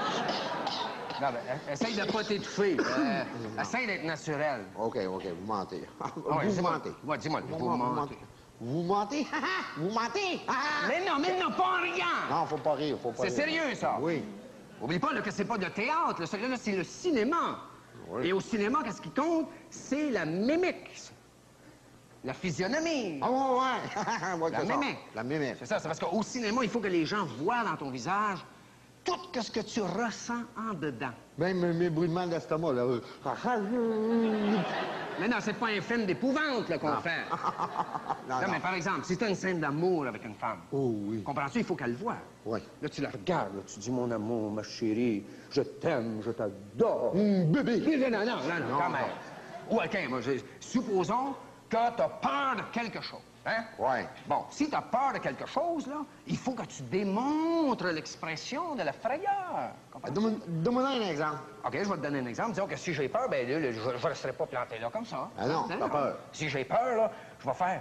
[SPEAKER 5] Non, ben, essaye de pas t'étouffer. Euh, essaye d'être naturel.
[SPEAKER 10] OK, OK, vous mentez.
[SPEAKER 5] Ouais,
[SPEAKER 10] vous
[SPEAKER 5] dis-moi.
[SPEAKER 10] mentez.
[SPEAKER 5] Ouais, dis-moi, vous,
[SPEAKER 10] Vous
[SPEAKER 5] mentez.
[SPEAKER 10] Vous mentez? Vous mentez?
[SPEAKER 5] Mais non, mais non, pas en riant.
[SPEAKER 10] Non, faut pas rire, faut pas
[SPEAKER 5] C'est
[SPEAKER 10] rire.
[SPEAKER 5] sérieux, ça.
[SPEAKER 10] Oui.
[SPEAKER 5] Oublie pas là, que c'est pas de théâtre. Là. Celui-là, c'est le cinéma.
[SPEAKER 10] Oui.
[SPEAKER 5] Et au cinéma, qu'est-ce qui compte? C'est la mimique. La physionomie.
[SPEAKER 10] Ah ouais, ouais. Ouais,
[SPEAKER 5] La
[SPEAKER 10] c'est ça.
[SPEAKER 5] mimique.
[SPEAKER 10] La mimique.
[SPEAKER 5] C'est ça, c'est parce qu'au cinéma, il faut que les gens voient dans ton visage tout ce que tu ressens en dedans.
[SPEAKER 10] Même mes brûlements d'estomac, là. euh,
[SPEAKER 5] Mais non, c'est pas un film d'épouvante là, qu'on
[SPEAKER 10] Non.
[SPEAKER 5] fait.
[SPEAKER 10] Non,
[SPEAKER 5] Non,
[SPEAKER 10] non.
[SPEAKER 5] mais par exemple, si t'as une scène d'amour avec une femme,
[SPEAKER 10] Oh oui.
[SPEAKER 5] comprends-tu, il faut qu'elle le voie.
[SPEAKER 10] Oui.
[SPEAKER 5] Là, tu la regardes, là, tu dis, mon amour, ma chérie, je t'aime, je t'adore.
[SPEAKER 10] Hum, bébé.
[SPEAKER 5] Non, non, non, non, non,
[SPEAKER 10] Non,
[SPEAKER 5] quand même. Ou, OK, moi, je- supposons que t'as peur de quelque chose, hein?
[SPEAKER 10] Ouais.
[SPEAKER 5] Bon, si t'as peur de quelque chose, là, il faut que tu démontres l'expression de la frayeur. Comprends-tu?
[SPEAKER 10] Donne-moi donne-moi un exemple.
[SPEAKER 5] OK, je vais te donner un exemple. Disons que si j'ai peur, ben là, là, je ne resterai pas planté là comme ça.
[SPEAKER 10] Ah non, t'as peur.
[SPEAKER 5] Si j'ai peur, là, je vais faire...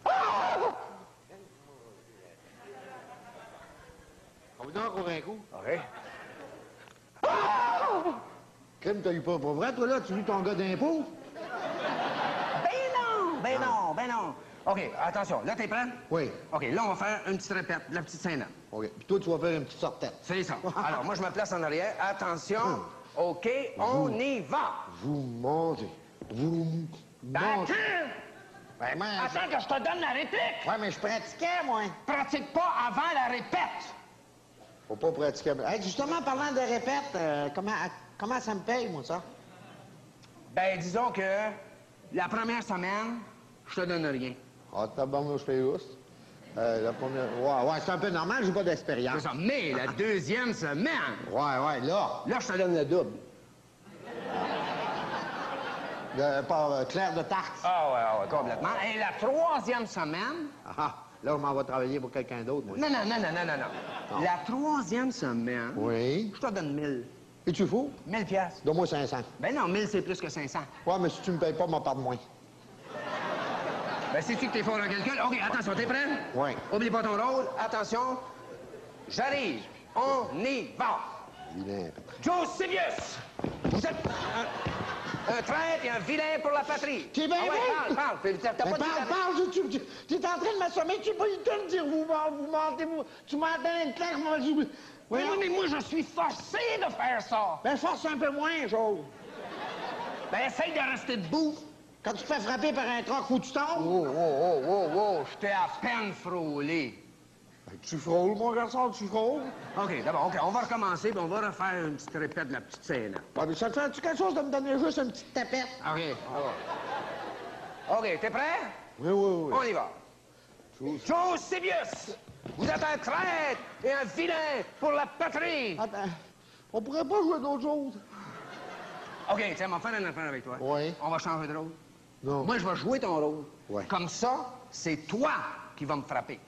[SPEAKER 10] On vous donne encore un coup.
[SPEAKER 5] OK.
[SPEAKER 10] Crime, t'as eu peur pour vrai, toi, là? Tu joues ton gars d'impôt?
[SPEAKER 5] Ben non! Ben non, ben non. OK, attention. Là, t'es prêt?
[SPEAKER 10] Oui.
[SPEAKER 5] OK, là, on va faire une petite répète, la petite scène.
[SPEAKER 10] OK. Puis toi, tu vas faire une petite sortette.
[SPEAKER 5] C'est ça. Alors, moi, je me place en arrière. Attention. OK, on y va.
[SPEAKER 10] Vous mentez. Vous
[SPEAKER 5] Attends!
[SPEAKER 10] mentez. Ben, moi, je-
[SPEAKER 5] Attends que je te donne la réplique.
[SPEAKER 10] Ouais, mais je pratiquais, moi.
[SPEAKER 5] Pratique pas avant la répète.
[SPEAKER 10] Faut pas pratiquer. Hey, justement, parlant de répète, euh, comment, comment ça me paye, moi, ça?
[SPEAKER 5] Ben, disons que la première semaine, je te donne rien.
[SPEAKER 10] Ah, tabarnouche, je fais juste. Euh, la première... Ouais, ouais, c'est un peu normal, j'ai pas d'expérience.
[SPEAKER 5] C'est ça. Mais la deuxième semaine,
[SPEAKER 10] Ouais, ouais, là.
[SPEAKER 5] là, je te donne le double.
[SPEAKER 10] De, par euh, Claire de Tarte.
[SPEAKER 5] Ah ouais, ah ouais, complètement. Et la troisième semaine,
[SPEAKER 10] Ah, Là, je m'en vais travailler pour quelqu'un d'autre, moi.
[SPEAKER 5] Non, non, non, non, non, non, non.
[SPEAKER 10] Non.
[SPEAKER 5] La troisième semaine,
[SPEAKER 10] Oui.
[SPEAKER 5] je te donne mille.
[SPEAKER 10] Es-tu fou?
[SPEAKER 5] mille piastres.
[SPEAKER 10] Donne-moi cinq cents.
[SPEAKER 5] Ben non, mille, c'est plus que cinq cents.
[SPEAKER 10] Ouais, mais si tu me payes pas, m'en parle moins.
[SPEAKER 5] Ben, sais-tu que t'es fort en calcul? OK, attention, t'es prêt?
[SPEAKER 10] Oui.
[SPEAKER 5] Oublie pas ton rôle. Attention. J'arrive. On y va.
[SPEAKER 10] Vilain.
[SPEAKER 5] Joe Sibius! Vous êtes un, un traître et un vilain pour la patrie.
[SPEAKER 10] T'es bien
[SPEAKER 5] ah ouais,
[SPEAKER 10] bon?
[SPEAKER 5] parle, parle. Puis T'as t'as
[SPEAKER 10] Ben,
[SPEAKER 5] pas dit
[SPEAKER 10] parle,
[SPEAKER 5] la-
[SPEAKER 10] parle, tu, tu, tu es en train de m'assommer, tu n'as pas eu le temps de dire vous, vous mentez, vous, tu m'as donné une claque, moi, je...
[SPEAKER 5] Oui, oui, mais moi, je suis forcé de faire ça.
[SPEAKER 10] Ben, force un peu moins, Joe.
[SPEAKER 5] Ben, essaye de rester debout.
[SPEAKER 10] Quand tu te fais frapper par un troc, faut que tu tombes.
[SPEAKER 5] Oh, oh, oh, oh, oh, je t'ai à peine frôlé.
[SPEAKER 10] Ben, tu frôles, mon garçon, tu frôles.
[SPEAKER 5] OK, d'abord, OK, on va recommencer, puis on va refaire une petite répète de la petite scène.
[SPEAKER 10] Ouais, mais ça te fait-tu quelque chose de me donner juste une petite tapette?
[SPEAKER 5] OK, OK, t'es prêt?
[SPEAKER 10] Oui, oui, oui.
[SPEAKER 5] On y va. Joe Sibius, vous êtes un traître et un vilain pour la patrie.
[SPEAKER 10] Attends, on pourrait pas jouer d'autres choses?
[SPEAKER 5] OK, tiens, on va faire une affaire avec toi.
[SPEAKER 10] Oui.
[SPEAKER 5] On va changer de rôle.
[SPEAKER 10] Non.
[SPEAKER 5] Moi, je vais jouer ton rôle.
[SPEAKER 10] Ouais.
[SPEAKER 5] Comme ça, c'est toi qui vas me frapper.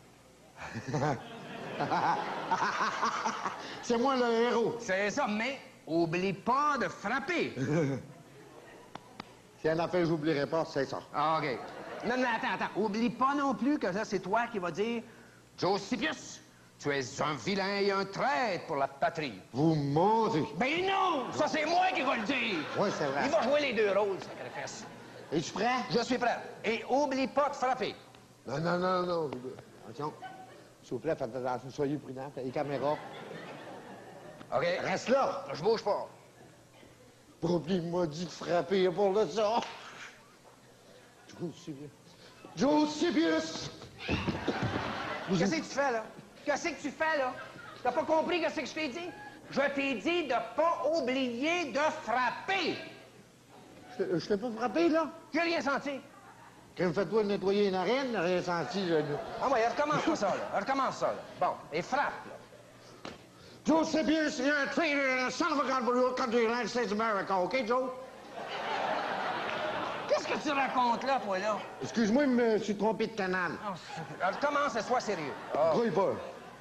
[SPEAKER 10] C'est moi le héros.
[SPEAKER 5] C'est ça, mais oublie pas de frapper.
[SPEAKER 10] S'il y a une affaire que j'oublierai pas, c'est ça.
[SPEAKER 5] Ah, OK. Non, non, attends, attends. Oublie pas non plus que ça, c'est toi qui vas dire « Joe Sibius, tu es un vilain et un traître pour la patrie. »
[SPEAKER 10] Vous mentez.
[SPEAKER 5] Ben non! Ça, c'est moi qui vais le dire!
[SPEAKER 10] Oui, c'est vrai.
[SPEAKER 5] Il va jouer les deux rôles, sacrifice.
[SPEAKER 10] Es-tu prêt?
[SPEAKER 5] Je suis prêt. Et oublie pas de frapper.
[SPEAKER 10] Non, non, non, non. Attention. S'il vous plaît, faites attention, soyez prudents. Les caméras.
[SPEAKER 5] OK.
[SPEAKER 10] Reste là.
[SPEAKER 5] Je bouge pas.
[SPEAKER 10] Bobby m'a dit de frapper pour le ça. Joe Sibius. Joe Sibius!
[SPEAKER 5] Qu'est-ce que tu fais, là? Qu'est-ce que tu fais, là? T'as pas compris qu'est-ce que je t'ai dit? Je t'ai dit de pas oublier de frapper.
[SPEAKER 10] Je, je t'ai pas frappé, là?
[SPEAKER 5] J'ai rien senti.
[SPEAKER 10] Quand me fait-toi nettoyer une arène, rien senti. Je...
[SPEAKER 5] Ah ouais, recommence pas ça, là. Recommence ça, là. Bon, et frappe, là.
[SPEAKER 10] Joe Sibius, you're a traitor and a son of a gun for your country, United States of America, OK, Joe?
[SPEAKER 5] Qu'est-ce que tu racontes, là, toi, là?
[SPEAKER 10] Excuse-moi, je me suis trompé de canal.
[SPEAKER 5] Oh, alors, commence et sois sérieux. Oh.
[SPEAKER 10] Grouille pas.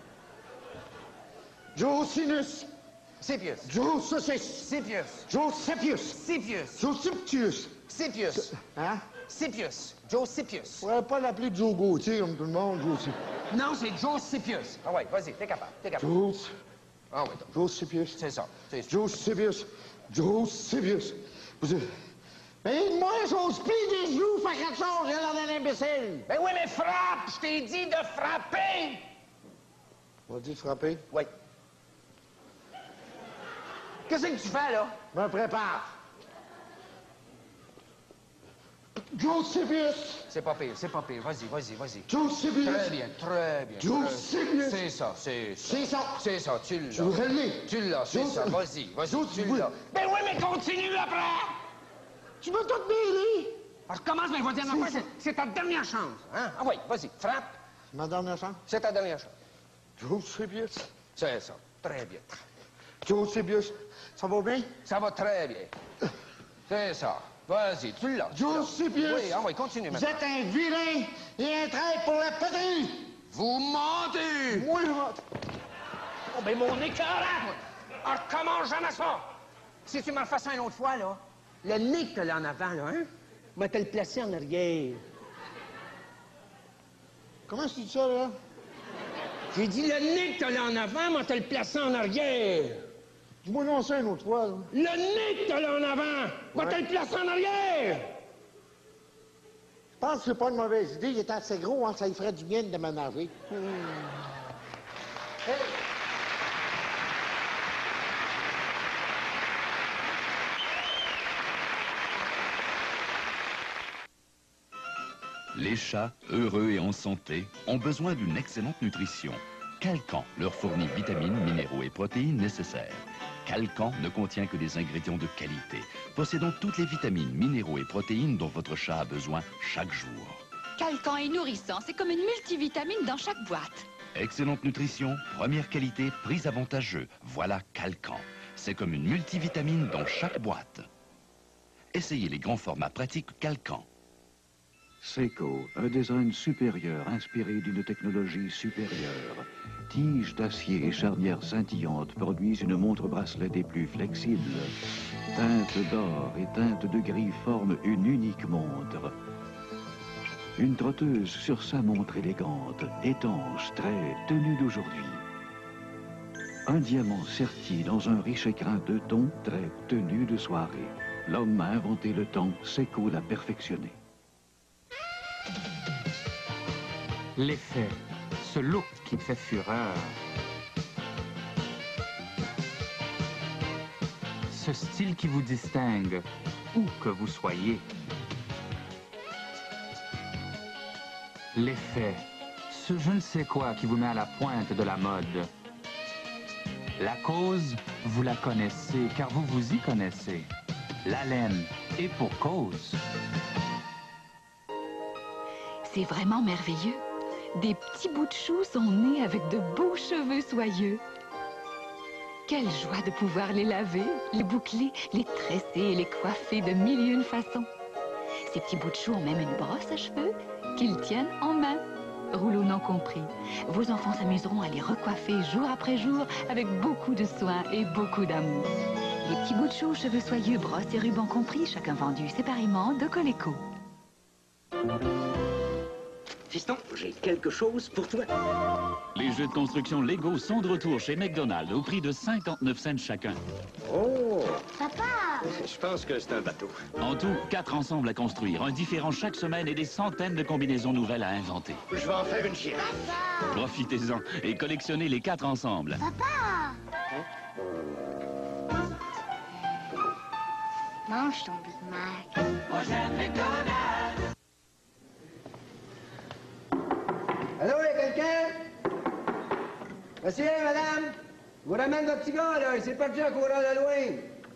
[SPEAKER 10] Joe Sinus.
[SPEAKER 5] Sipius.
[SPEAKER 10] Joe Saucisse.
[SPEAKER 5] Sipius.
[SPEAKER 10] Joe Sipius.
[SPEAKER 5] Sipius.
[SPEAKER 10] Joe Siptius.
[SPEAKER 5] Sipius.
[SPEAKER 10] Hein?
[SPEAKER 5] Sipius. Joe Sipius.
[SPEAKER 10] On pourrait pas l'appeler Joe Gauthier comme tout le monde, Joe Sipius.
[SPEAKER 5] Non, c'est Joe Sipius. Ah ouais, vas-y, t'es capable, t'es capable.
[SPEAKER 10] Joe...
[SPEAKER 5] Ah oui,
[SPEAKER 10] Joe Sipius.
[SPEAKER 5] c'est ça, c'est ça.
[SPEAKER 10] Joe Sipius. Joe Sipius. Vous êtes... Mais moi, j'ose plie des genoux, faire quelque chose, j'ai l'air d'un imbécile.
[SPEAKER 5] Ben oui, mais frappe! Je t'ai dit de frapper!
[SPEAKER 10] On m'a dit de frapper?
[SPEAKER 5] Oui. Qu'est-ce que tu fais, là?
[SPEAKER 10] Me prépare. Joe Sipius.
[SPEAKER 5] C'est pas pire, c'est pas pire. Vas-y, vas-y, vas-y.
[SPEAKER 10] Joe Sipius.
[SPEAKER 5] Très bien, très bien.
[SPEAKER 10] Joe
[SPEAKER 5] très-
[SPEAKER 10] Sipius.
[SPEAKER 5] C'est ça, c'est ça.
[SPEAKER 10] C'est ça.
[SPEAKER 5] C'est ça, tu l'as.
[SPEAKER 10] Je voudrais le lire.
[SPEAKER 5] Tu l'as, c'est
[SPEAKER 10] Joe-
[SPEAKER 5] ça. Vas-y, vas-y,
[SPEAKER 10] Joe,
[SPEAKER 5] tu
[SPEAKER 10] oui.
[SPEAKER 5] l'as. Ben oui, mais continue après!
[SPEAKER 10] Tu veux tout mêler?
[SPEAKER 5] Alors, recommence, mais je vais te dire une affaire, c'est- c'est ta dernière chance. Hein? Ah oui, vas-y, frappe.
[SPEAKER 10] Ma dernière chance?
[SPEAKER 5] C'est ta dernière chance.
[SPEAKER 10] Joe Sipius.
[SPEAKER 5] C'est ça, très bien.
[SPEAKER 10] Joe Sipius. Ça va bien?
[SPEAKER 5] Ça va très bien. C'est ça. Vas-y, tu l'as. tu
[SPEAKER 10] Joe
[SPEAKER 5] l'as.
[SPEAKER 10] Sipius.
[SPEAKER 5] Oui, ah oui, continue
[SPEAKER 10] Vous
[SPEAKER 5] maintenant.
[SPEAKER 10] êtes un vilain et un traître pour la patrie.
[SPEAKER 5] Vous mentez!
[SPEAKER 10] Moi, je mente.
[SPEAKER 5] Oh, ben mon écœurant, moi! Alors, comment jamais ça? Si tu m'en refais ça une autre fois, là, le nez que t'as là en avant, là, hein? Moi, te le placer en arrière.
[SPEAKER 10] Comment tu dis ça, là?
[SPEAKER 5] J'ai dit le nez que t'as là en avant, moi, te le placer en arrière.
[SPEAKER 10] Dis-moi non ça une autre fois, là.
[SPEAKER 5] Le nez que t'as là en avant, moi, te le placer en arrière.
[SPEAKER 10] Je pense que c'est pas une mauvaise idée. Il est assez gros, hein, ça lui ferait du bien de déménager.
[SPEAKER 11] Les chats, heureux et en santé, ont besoin d'une excellente nutrition. Calcan leur fournit vitamines, minéraux et protéines nécessaires. Calcan ne contient que des ingrédients de qualité, possédant toutes les vitamines, minéraux et protéines dont votre chat a besoin chaque jour.
[SPEAKER 2] Calcan est nourrissant, c'est comme une multivitamine dans chaque boîte.
[SPEAKER 11] Excellente nutrition, première qualité, prix avantageux. Voilà Calcan. C'est comme une multivitamine dans chaque boîte. Essayez les grands formats pratiques Calcan.
[SPEAKER 6] Seiko, un design supérieur inspiré d'une technologie supérieure. Tiges d'acier et charnières scintillantes produisent une montre-bracelet des plus flexibles. Teintes d'or et teintes de gris forment une unique montre. Une trotteuse sur sa montre élégante, étanche, très tenue d'aujourd'hui. Un diamant serti dans un riche écrin de ton, très tenue de soirée. L'homme a inventé le temps, Seiko l'a perfectionné.
[SPEAKER 12] L'effet, ce look qui fait fureur. Ce style qui vous distingue, où que vous soyez. L'effet, ce je ne sais quoi qui vous met à la pointe de la mode. La cause, vous la connaissez, car vous vous y connaissez. La laine, et pour cause.
[SPEAKER 2] C'est vraiment merveilleux. Des petits bouts de chou sont nés avec de beaux cheveux soyeux. Quelle joie de pouvoir les laver, les boucler, les tresser et les coiffer de mille et une façons. Ces petits bouts de chou ont même une brosse à cheveux qu'ils tiennent en main, rouleau non compris. Vos enfants s'amuseront à les recoiffer jour après jour avec beaucoup de soin et beaucoup d'amour. Les petits bouts de chou, cheveux soyeux, brosses et rubans compris, chacun vendu séparément de Coleco.
[SPEAKER 23] Fiston, j'ai quelque chose pour toi.
[SPEAKER 11] Les jeux de construction Lego sont de retour chez McDonald's au prix de cinquante-neuf cents chacun.
[SPEAKER 23] Oh!
[SPEAKER 13] Papa!
[SPEAKER 23] Je pense que c'est un bateau.
[SPEAKER 11] En tout, quatre ensembles à construire, un différent chaque semaine et des centaines de combinaisons nouvelles à inventer.
[SPEAKER 23] Je vais en faire une girafe.
[SPEAKER 11] Profitez-en et collectionnez les quatre ensembles.
[SPEAKER 13] Papa! Mange ton Big Mac.
[SPEAKER 5] Moi j'aime McDonald's. Allô, il y a quelqu'un? Monsieur, madame, vous ramène votre petit gars, là. Il s'est perdu en courant de loin.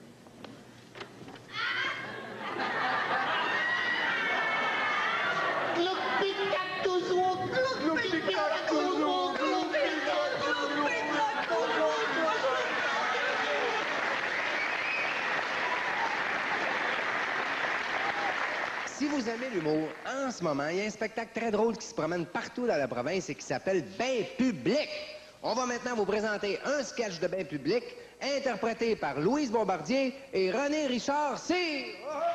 [SPEAKER 5] Si vous aimez l'humour, en ce moment, il y a un spectacle très drôle qui se promène partout dans la province et qui s'appelle Bain Public. On va maintenant vous présenter un sketch de Bain Public interprété par Louise Bombardier et René Richard Cyr.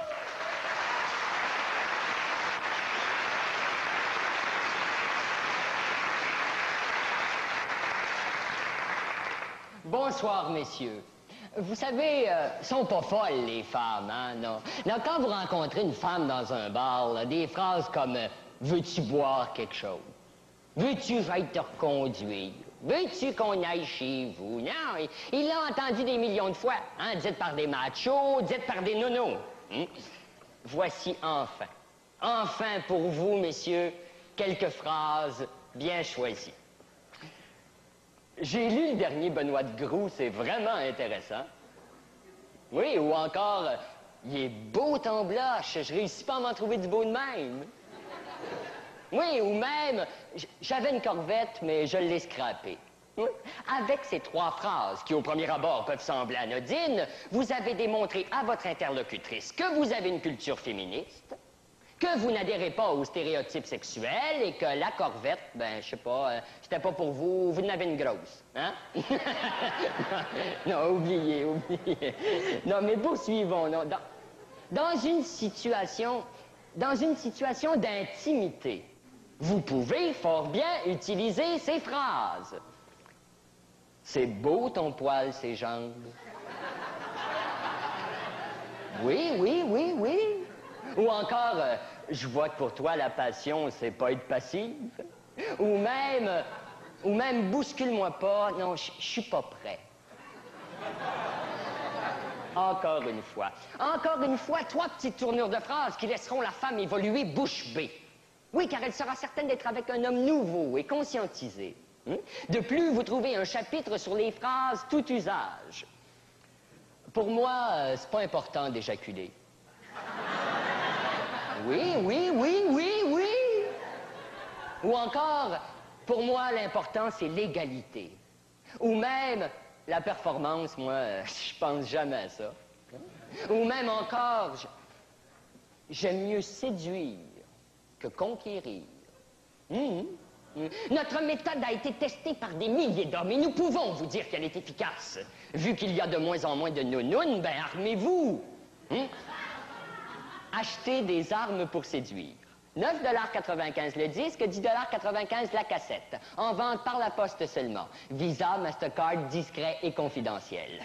[SPEAKER 24] Bonsoir, messieurs. Vous savez, euh, sont pas folles, les femmes, hein, non? Là, quand vous rencontrez une femme dans un bar, là, des phrases comme euh, « Veux-tu boire quelque chose? Veux-tu que j'aille te reconduire? Veux-tu qu'on aille chez vous? » Non, il- il l'a entendu des millions de fois, hein, dites par des machos, dites par des nonos. Hein? Voici enfin, enfin pour vous, messieurs, quelques phrases bien choisies. J'ai lu le dernier Benoît de Groux, c'est vraiment intéressant. Oui, ou encore, euh, il est beau ton blush, je réussis pas à m'en trouver du beau de même. Oui, ou même, j- j'avais une corvette, mais je l'ai scrappée. Oui. Avec ces trois phrases, qui au premier abord peuvent sembler anodines, vous avez démontré à votre interlocutrice que vous avez une culture féministe, que vous n'adhérez pas aux stéréotypes sexuels et que la corvette, ben, je sais pas, euh, c'était pas pour vous, vous en avez une grosse, hein? Non, oubliez, oubliez. Non, mais poursuivons, non. Dans, dans une situation, dans une situation d'intimité, vous pouvez fort bien utiliser ces phrases. C'est beau ton poil, ses jambes. Oui, oui, oui, oui. Ou encore, euh, je vois que pour toi, la passion, c'est pas être passive. Ou même, euh, ou même, bouscule-moi pas, non, je je suis pas prêt. Encore une fois. Encore une fois, trois petites tournures de phrases qui laisseront la femme évoluer bouche bée. Oui, car elle sera certaine d'être avec un homme nouveau et conscientisé. Hein? De plus, vous trouvez un chapitre sur les phrases tout usage. Pour moi, euh, c'est pas important d'éjaculer. Oui, oui, oui, oui, oui. Ou encore, pour moi, l'important, c'est l'égalité. Ou même, la performance, moi, euh, je pense jamais à ça. Ou même encore, je- j'aime mieux séduire que conquérir. Mmh. Mmh. Notre méthode a été testée par des milliers d'hommes et nous pouvons vous dire qu'elle est efficace. Vu qu'il y a de moins en moins de nounounes, ben armez-vous. Mmh. Achetez des armes pour séduire. neuf dollars quatre-vingt-quinze le disque, dix dollars quatre-vingt-quinze la cassette. En vente par la poste seulement. Visa, Mastercard, discret et confidentiel.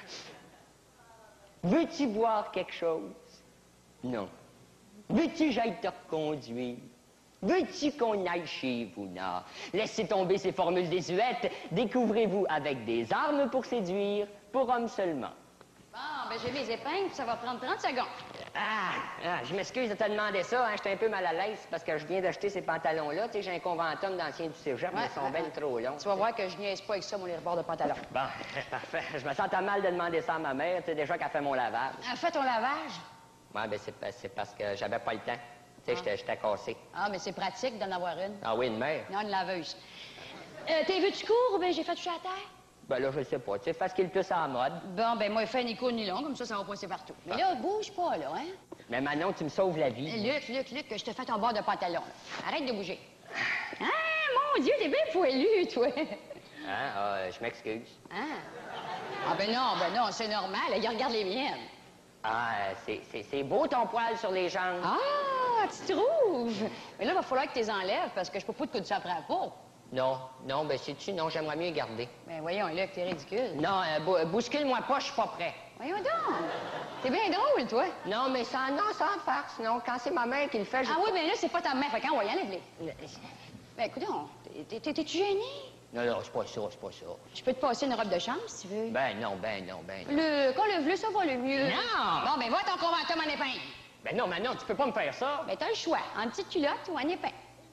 [SPEAKER 24] Veux-tu boire quelque chose? Non. Veux-tu que j'aille te reconduire? Veux-tu qu'on aille chez vous? Non. Laissez tomber ces formules désuètes. Découvrez-vous avec des armes pour séduire, pour hommes seulement.
[SPEAKER 4] Bon, ben j'ai mes épingles, puis ça va prendre trente secondes.
[SPEAKER 24] Ah, ah je m'excuse de te demander ça, hein. J'étais un peu mal à l'aise parce que je viens d'acheter ces pantalons-là. Tu sais, j'ai un conventum d'anciens du cégep, mais ils sont bien trop longs.
[SPEAKER 4] Tu vas voir que je niaise pas avec ça, mon rebord de pantalon.
[SPEAKER 24] Bon, parfait. Je me sentais mal de demander ça à ma mère, tu sais, déjà qu'elle fait mon lavage.
[SPEAKER 4] Elle fait ton lavage?
[SPEAKER 24] Ouais, ben c'est, c'est parce que j'avais pas le temps. Tu sais, j'étais, j'étais cassé.
[SPEAKER 4] Ah, mais c'est pratique d'en avoir une.
[SPEAKER 24] Ah oui, une mère?
[SPEAKER 4] Non, une laveuse. Euh, t'es vu tu cours ou bien j'ai fait toucher à terre?
[SPEAKER 24] Ben là, je sais pas. Tu sais, fais ce qui est le plus à la mode.
[SPEAKER 4] Bon, ben moi, fais ni court ni long, comme ça, ça va passer partout. Mais là, bouge pas, là, hein?
[SPEAKER 24] Mais Manon, tu me sauves la vie.
[SPEAKER 4] Luc, Luc, Luc, que je te fais ton bord de pantalon. Là. Arrête de bouger. Ah, mon Dieu, t'es bien poilu, toi.
[SPEAKER 24] Hein? Ah, je m'excuse.
[SPEAKER 4] Ah. Ah, ben non, ben non, c'est normal. Là, regarde les miennes.
[SPEAKER 24] Ah, c'est, c'est, c'est beau ton poil sur les jambes.
[SPEAKER 4] Ah, tu trouves? Mais là, il va falloir que tu les enlèves parce que je peux pas te coudre ça après la peau.
[SPEAKER 24] Non, non, ben sais-tu, non, j'aimerais mieux les garder.
[SPEAKER 4] Ben voyons, Luc, t'es ridicule.
[SPEAKER 24] Non, euh, bou- bouscule-moi pas, je suis pas prêt.
[SPEAKER 4] Voyons donc. T'es bien drôle, toi.
[SPEAKER 24] Non, mais ça, non, ça en farce, non. Quand c'est ma mère qui le fait, je...
[SPEAKER 4] Ah oui, ben là, c'est pas ta mère. Fait qu'en voyant, enlève-les. Ben, écoute, t'es-tu gêné?
[SPEAKER 24] Non, non, c'est pas ça, c'est pas ça.
[SPEAKER 4] Je peux te passer une robe de chambre, si tu veux.
[SPEAKER 24] Ben non, ben non, ben non.
[SPEAKER 4] Le, enlève-le, ça va le mieux.
[SPEAKER 24] Non!
[SPEAKER 4] Bon, ben va ton conventum en épingle.
[SPEAKER 24] Ben non, Manon, tu peux pas me faire ça.
[SPEAKER 4] Ben t'as le choix, en petite culotte ou en épingle.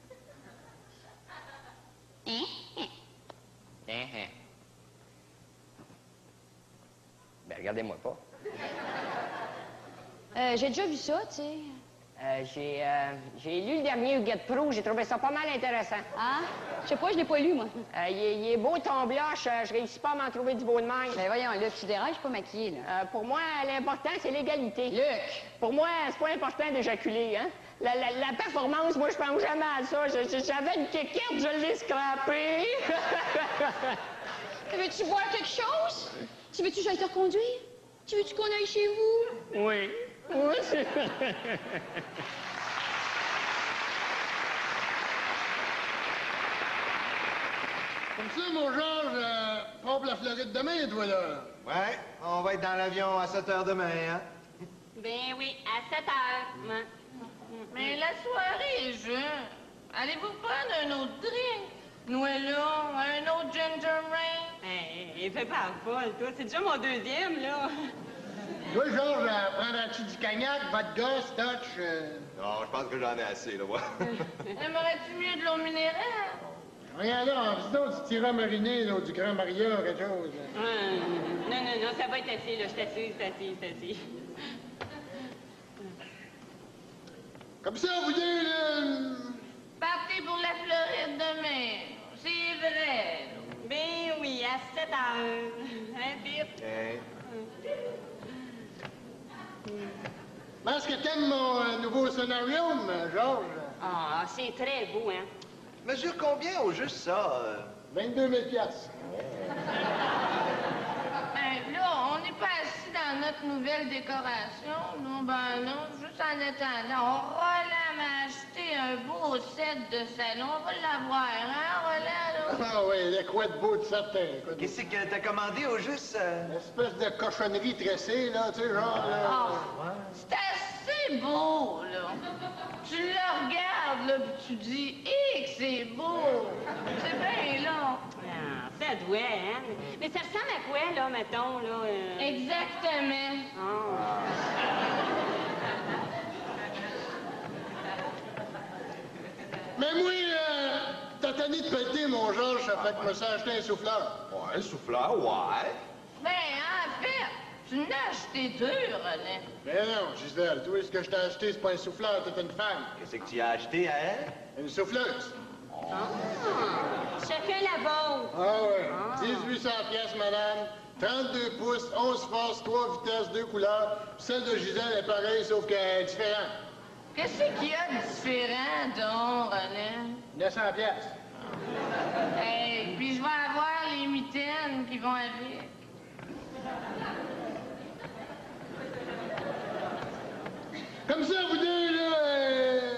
[SPEAKER 4] Hein? Hein?
[SPEAKER 24] Hein, hein. Ben regardez-moi pas.
[SPEAKER 4] Euh, j'ai déjà vu ça, tu sais.
[SPEAKER 24] Euh, j'ai, euh, j'ai lu le dernier Huguette Pro, j'ai trouvé ça pas mal intéressant.
[SPEAKER 4] Ah? Je sais pas, je l'ai pas lu, moi.
[SPEAKER 24] Euh, il, est, il est beau ton blush, euh, je réussis pas à m'en trouver du beau de même.
[SPEAKER 4] Ben voyons, Luc, tu déranges, je suis pas maquillée, là.
[SPEAKER 24] Euh, pour moi, l'important, c'est l'égalité.
[SPEAKER 4] Luc!
[SPEAKER 24] Pour moi, c'est pas important d'éjaculer, hein? La, la, la performance, moi, je pense jamais à ça. Je- je- J'avais une kékette, je l'ai scrappée.
[SPEAKER 4] Veux-tu boire quelque chose? Tu veux-tu que j'aille te reconduire? Tu veux-tu qu'on aille chez vous?
[SPEAKER 24] Oui. Oui, c'est...
[SPEAKER 10] Comme ça, mon Georges, euh, pars pour la Floride demain, toi, là.
[SPEAKER 5] Ouais, on va être dans l'avion à sept heures demain, hein?
[SPEAKER 8] Ben oui, à sept heures. Ouais. Mais la soirée est jeune. Allez-vous prendre un autre drink? Noëlla, un autre ginger ale?
[SPEAKER 14] Hey, fais pas la folle, toi. C'est déjà mon deuxième, là.
[SPEAKER 10] Toi, Georges, euh, prendras-tu du cognac, vodka, scotch? Euh...
[SPEAKER 7] Non, je pense que j'en ai assez, là, moi.
[SPEAKER 8] Aimerais-tu mieux de l'eau minérale?
[SPEAKER 10] Regarde là, dis donc du tyran mariné, là, ou du grand Maria, quelque chose.
[SPEAKER 14] Ouais, non, non, non, ça va être assez, là. Je t'assise, c'est assez, c'est assez.
[SPEAKER 10] Comme ça, vous deux, là...
[SPEAKER 8] Partez pour la Floride demain. C'est vrai.
[SPEAKER 14] Ben oui, à sept heures. Hein, vite?
[SPEAKER 5] Hey.
[SPEAKER 10] Est-ce que t'aimes mon euh, nouveau sonarium, Georges?
[SPEAKER 14] Ah, c'est très beau, hein?
[SPEAKER 5] Mesure combien au juste ça? euh?
[SPEAKER 10] vingt-deux mille piastres.
[SPEAKER 8] Ben là, on n'est pas assis dans notre nouvelle décoration. Non, ben non, juste en attendant. Roland m'a acheté un beau set de salon. On va l'avoir, hein, Roland, là?
[SPEAKER 10] Ah oui, le quoi de beau de certain. Quoi de-
[SPEAKER 5] Qu'est-ce que t'as commandé au juste? euh?
[SPEAKER 10] Une espèce de cochonnerie tressée, là, tu sais, genre, là.
[SPEAKER 8] Ah, c'est assez beau, là. Tu le regardes, là, puis tu dis, hé, que c'est beau. C'est bien long.
[SPEAKER 14] Ah, ça doit, hein? Mais ça ressemble à quoi, là, mettons, là? euh?
[SPEAKER 8] Exactement.
[SPEAKER 14] Ah.
[SPEAKER 10] Mais moi, euh, t'as tanné de péter, mon Georges, ça fait que je me suis acheté un souffleur.
[SPEAKER 7] Ouais, un souffleur, ouais.
[SPEAKER 8] Ben, en fait, tu n'as acheté deux, Roland.
[SPEAKER 10] Mais non, Gisèle, toi, ce que je t'ai acheté, c'est pas un souffleur, t'es une femme.
[SPEAKER 7] Qu'est-ce que tu as acheté à elle?
[SPEAKER 10] Une souffleuse.
[SPEAKER 14] Ah. Chacun la vôtre.
[SPEAKER 10] Ah ouais. dix-huit cents piastres, madame. trente-deux pouces, onze forces, trois vitesses, deux couleurs. Celle de Gisèle est pareille, sauf qu'elle est différente.
[SPEAKER 8] Qu'est-ce qu'il y a de différent, donc, Roland?
[SPEAKER 10] neuf cents piastres.
[SPEAKER 8] Hey, puis je vais avoir les mitaines qui vont avec.
[SPEAKER 10] Comme ça, vous deux, là... euh,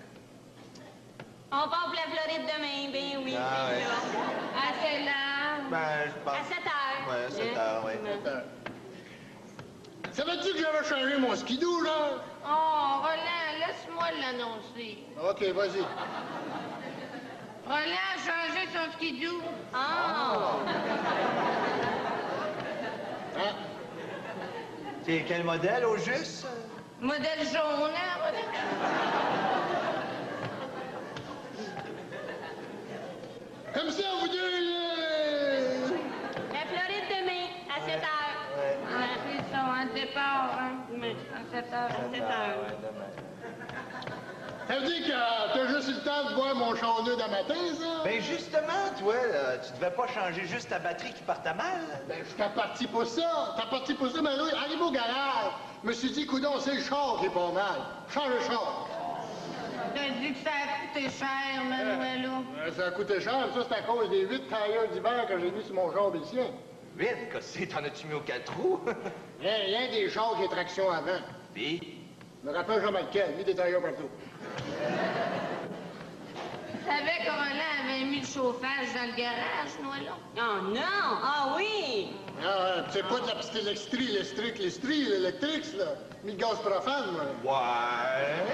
[SPEAKER 14] On part pour la Floride demain, ben oui.
[SPEAKER 7] Ah,
[SPEAKER 14] c'est
[SPEAKER 7] ouais.
[SPEAKER 14] ça.
[SPEAKER 8] À quelle heure?
[SPEAKER 7] Ben, je pense...
[SPEAKER 14] À sept heures.
[SPEAKER 7] Ouais, à sept heures, oui.
[SPEAKER 10] Savais-tu que j'avais changé mon skidoo, là?
[SPEAKER 8] Oh, Roland, laisse-moi l'annoncer.
[SPEAKER 10] OK, vas-y.
[SPEAKER 8] Roland a changé son skidoo.
[SPEAKER 14] Ah!
[SPEAKER 10] Hein?
[SPEAKER 7] C'est quel modèle, au juste?
[SPEAKER 8] Modèle jaune, hein, Roland?
[SPEAKER 10] Comme ça, vous deux, là...
[SPEAKER 14] La Floride demain, à sept heures.
[SPEAKER 7] Ouais.
[SPEAKER 8] Ah, c'est ça, un départ, hein?
[SPEAKER 14] Mais
[SPEAKER 8] À sept heures.
[SPEAKER 14] à sept heures.
[SPEAKER 7] Ouais, demain.
[SPEAKER 10] Ça veut dire que t'as juste eu le temps de boire mon chardonnay d'un matin, ça?
[SPEAKER 7] Ben justement, toi, là, tu devais pas changer juste ta batterie qui partait mal.
[SPEAKER 10] Ben, je t'ai parti pour ça. T'as parti pour ça, mais là, arrive au garage. Je me suis dit, coudonc, c'est le char qui est pas mal. Change le char.
[SPEAKER 8] T'as dit que ça a coûté cher, Manuela.
[SPEAKER 10] Euh, ça a coûté cher, mais ça, c'est à cause des huit tailleurs d'hiver que j'ai mis sur mon char bécien.
[SPEAKER 7] Vite, qu'est-ce que t'en as-tu mis aux quatre roues?
[SPEAKER 10] Rien, rien des chars qui est traction avant.
[SPEAKER 7] Puis?
[SPEAKER 10] Je me rappelle jamais lequel, mis des tailleurs partout.
[SPEAKER 8] Tu savais que Roland avait mis le chauffage dans le garage, Noëlla?
[SPEAKER 14] Oh non! Ah oui!
[SPEAKER 10] Ah, c'est pas de la petite électrie, l'électrique, l'estrie, l'électrique, là. Mis le gaz profane, moi.
[SPEAKER 7] Ouais.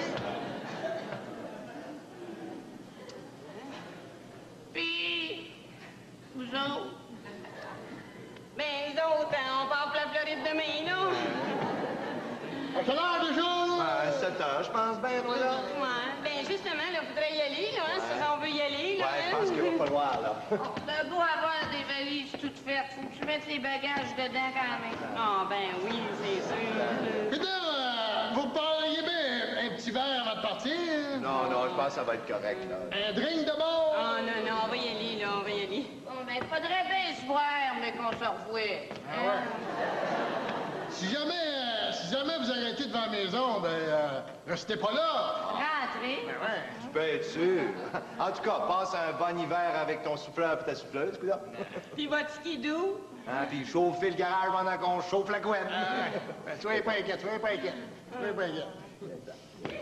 [SPEAKER 8] Puis, vous autres?
[SPEAKER 14] Ben, les autres, hein, on part pour la Floride demain, là.
[SPEAKER 10] À quelle heure déjà?
[SPEAKER 7] Ben, sept heures, je pense bien, moi, là.
[SPEAKER 14] Ouais. Ben, justement, là, faudrait y aller, là, hein, si on veut y aller, là.
[SPEAKER 7] Ouais, je
[SPEAKER 14] hein.
[SPEAKER 7] pense qu'il va falloir, là.
[SPEAKER 8] T'as beau avoir des valises toutes faites, faut que tu mettes les bagages dedans quand même.
[SPEAKER 14] Ah, ben oui, c'est sûr.
[SPEAKER 10] Putain, euh, vous parliez bien un petit verre avant de partir?
[SPEAKER 7] Non, non, je pense que ça va être correct, là.
[SPEAKER 10] Un drink de bord?
[SPEAKER 14] Ah, non, non, on va y aller, là, on va y aller.
[SPEAKER 8] Bon, ben, faudrait bien se voir, mais qu'on se revoie.
[SPEAKER 10] Ah ouais. Si jamais, euh, si jamais vous arrêtez devant la maison, ben, euh, restez pas là.
[SPEAKER 8] Rentrez.
[SPEAKER 10] Ben ouais.
[SPEAKER 7] Tu peux être sûr. En tout cas, passe un bon hiver avec ton souffleur et ta souffleuse, là.
[SPEAKER 14] Puis votre skidoo?
[SPEAKER 7] Hein, puis chauffer le garage pendant qu'on chauffe la couette.
[SPEAKER 10] Ah ouais. Ben, soyez pas inquiète, soyez pas inquiète. Soyez pas inquiète.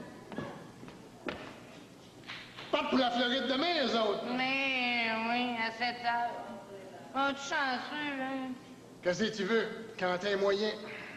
[SPEAKER 10] Pas pour la Floride demain, les autres.
[SPEAKER 8] Mais oui, à sept heures. Oh, tu chanceux, hein?
[SPEAKER 10] Qu'est-ce que tu veux, quand t'as un moyen?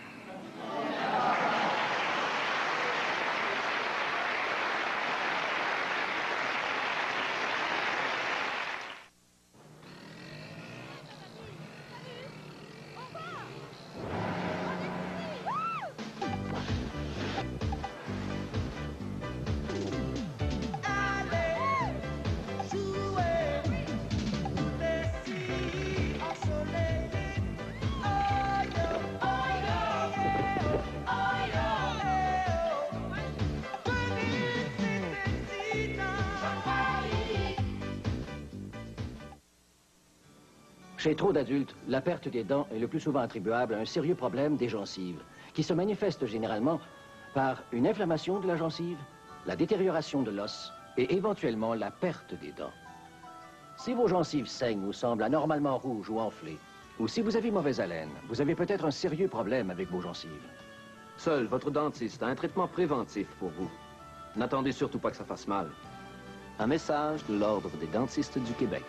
[SPEAKER 16] Chez trop d'adultes, la perte des dents est le plus souvent attribuable à un sérieux problème des gencives, qui se manifeste généralement par une inflammation de la gencive, la détérioration de l'os et éventuellement la perte des dents. Si vos gencives saignent ou semblent anormalement rouges ou enflées, ou si vous avez mauvaise haleine, vous avez peut-être un sérieux problème avec vos gencives.
[SPEAKER 17] Seul votre dentiste a un traitement préventif pour vous. N'attendez surtout pas que ça fasse mal.
[SPEAKER 16] Un message de l'Ordre des dentistes du Québec.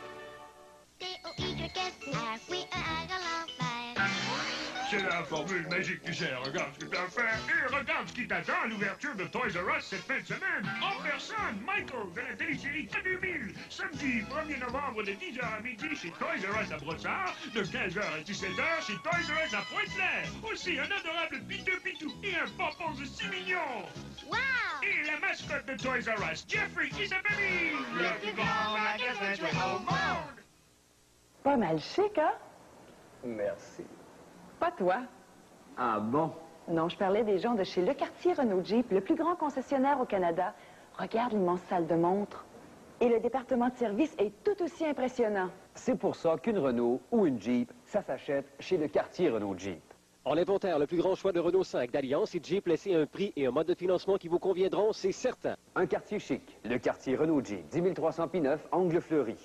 [SPEAKER 19] C'est la formule magique, tu sais. Regarde ce que t'as fait et regarde ce qui t'attend à l'ouverture de Toys R Us cette fin de semaine. En personne, Michael de la télésérie K deux mille. Samedi premier novembre de dix heures à midi chez Toys R Us à Brossard. De quinze heures à dix-sept heures chez Toys R Us à Pointe-Claire. Aussi un adorable Pitou Pitou et un pompon de six millions.
[SPEAKER 13] Wow!
[SPEAKER 19] Et la mascotte de Toys R Us, Jeffrey et sa famille. Le plus grand magasin de jouets au monde.
[SPEAKER 20] Pas mal chic, hein?
[SPEAKER 7] Merci.
[SPEAKER 20] Pas toi.
[SPEAKER 17] Ah bon?
[SPEAKER 20] Non, je parlais des gens de chez Lecartier Renault Jeep, le plus grand concessionnaire au Canada. Regarde l'immense salle de montre. Et le département de service est tout aussi impressionnant.
[SPEAKER 25] C'est pour ça qu'une Renault ou une Jeep, ça s'achète chez Lecartier Renault Jeep.
[SPEAKER 1] En inventaire, le plus grand choix de Renault cinq d'Alliance et Jeep laissez un prix et un mode de financement qui vous conviendront, c'est certain.
[SPEAKER 9] Un quartier chic, le quartier Renault Jeep, dix mille trois cents P neuf, Angle Fleury.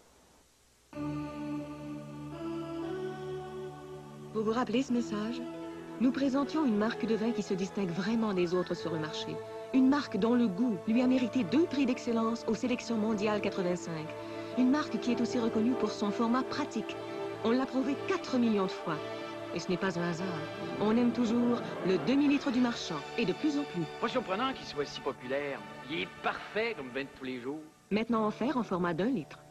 [SPEAKER 15] Vous vous rappelez ce message? Nous présentions une marque de vin qui se distingue vraiment des autres sur le marché. Une marque dont le goût lui a mérité deux prix d'excellence aux sélections mondiales quatre-vingt-cinq. Une marque qui est aussi reconnue pour son format pratique. On l'a prouvé quatre millions de fois. Et ce n'est pas un hasard. On aime toujours le demi-litre du marchand, et de plus en plus.
[SPEAKER 18] Pas surprenant qu'il soit si populaire. Il est parfait comme vin de tous les jours.
[SPEAKER 15] Maintenant offert en format d'un litre.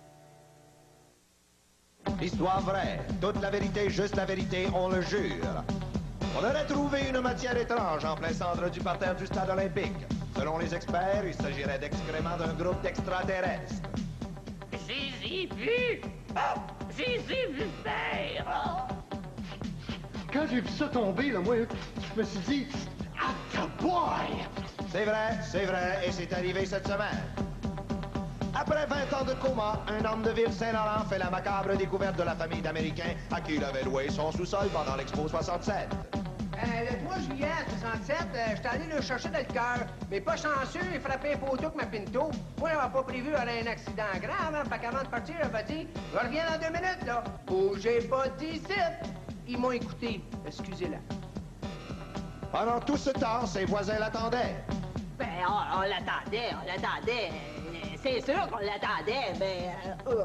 [SPEAKER 7] Histoire vraie, toute la vérité, juste la vérité, on le jure. On aurait trouvé une matière étrange en plein centre du parterre du stade olympique. Selon les experts, il s'agirait d'excréments d'un groupe d'extraterrestres.
[SPEAKER 8] J'ai vu! Oh! J'ai vu faire! Oh!
[SPEAKER 10] Quand j'ai vu ça tomber, là, moi, je me suis dit, ah, boy!
[SPEAKER 7] C'est vrai, c'est vrai, et c'est arrivé cette semaine. Après vingt ans de coma, un homme de Ville-Saint-Laurent fait la macabre découverte de la famille d'Américains à qui il avait loué son sous-sol pendant l'Expo soixante-sept.
[SPEAKER 5] Euh, le trois juillet soixante-sept, euh, j'étais allé le chercher dans le cœur. Mais pas chanceux, il frappait un poteau avec ma Pinto. Moi, j'avais pas prévu un accident grave, hein, fait qu'avant de partir, il m'a dit « Je reviens dans deux minutes, là. Bougez pas d'ici. » Ils m'ont écouté. Excusez-la.
[SPEAKER 7] Pendant tout ce temps, ses voisins l'attendaient.
[SPEAKER 14] Ben, on, on l'attendait, on l'attendait. C'est sûr qu'on l'attendait, mais... Euh,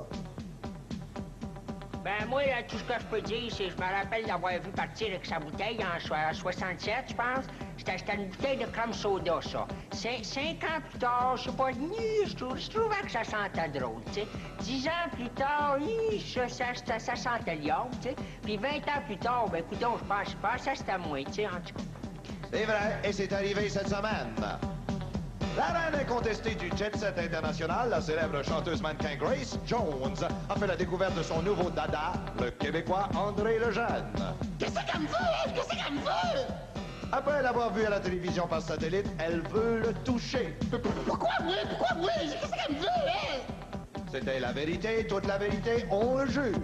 [SPEAKER 14] Ben, moi, là, tout ce que je peux dire, c'est que je me rappelle d'avoir vu partir avec sa bouteille en soixante-sept, je pense. C'était une bouteille de crème soda, ça. Cin cinq ans plus tard, je sais pas, ni, je, trou je trouvais que ça sentait drôle, tu sais. Dix ans plus tard, hi, ça, ça, ça, ça sentait lion, tu sais. Puis vingt ans plus tard, ben, écoute, je pense pas, ça c'était moi, tu sais, en tout cas.
[SPEAKER 7] C'est vrai, et c'est arrivé cette semaine. La reine incontestée du jet-set international, la célèbre chanteuse mannequin Grace Jones, a fait la découverte de son nouveau dada, le Québécois André Lejeune.
[SPEAKER 8] Qu'est-ce qu'elle me veut? Qu'est-ce qu'elle me veut?
[SPEAKER 7] Après l'avoir vu à la télévision par satellite, elle veut le toucher.
[SPEAKER 8] Pourquoi oui? Pourquoi oui? Qu'est-ce qu'elle me veut, elle?
[SPEAKER 7] C'était la vérité, toute la vérité, on le jure.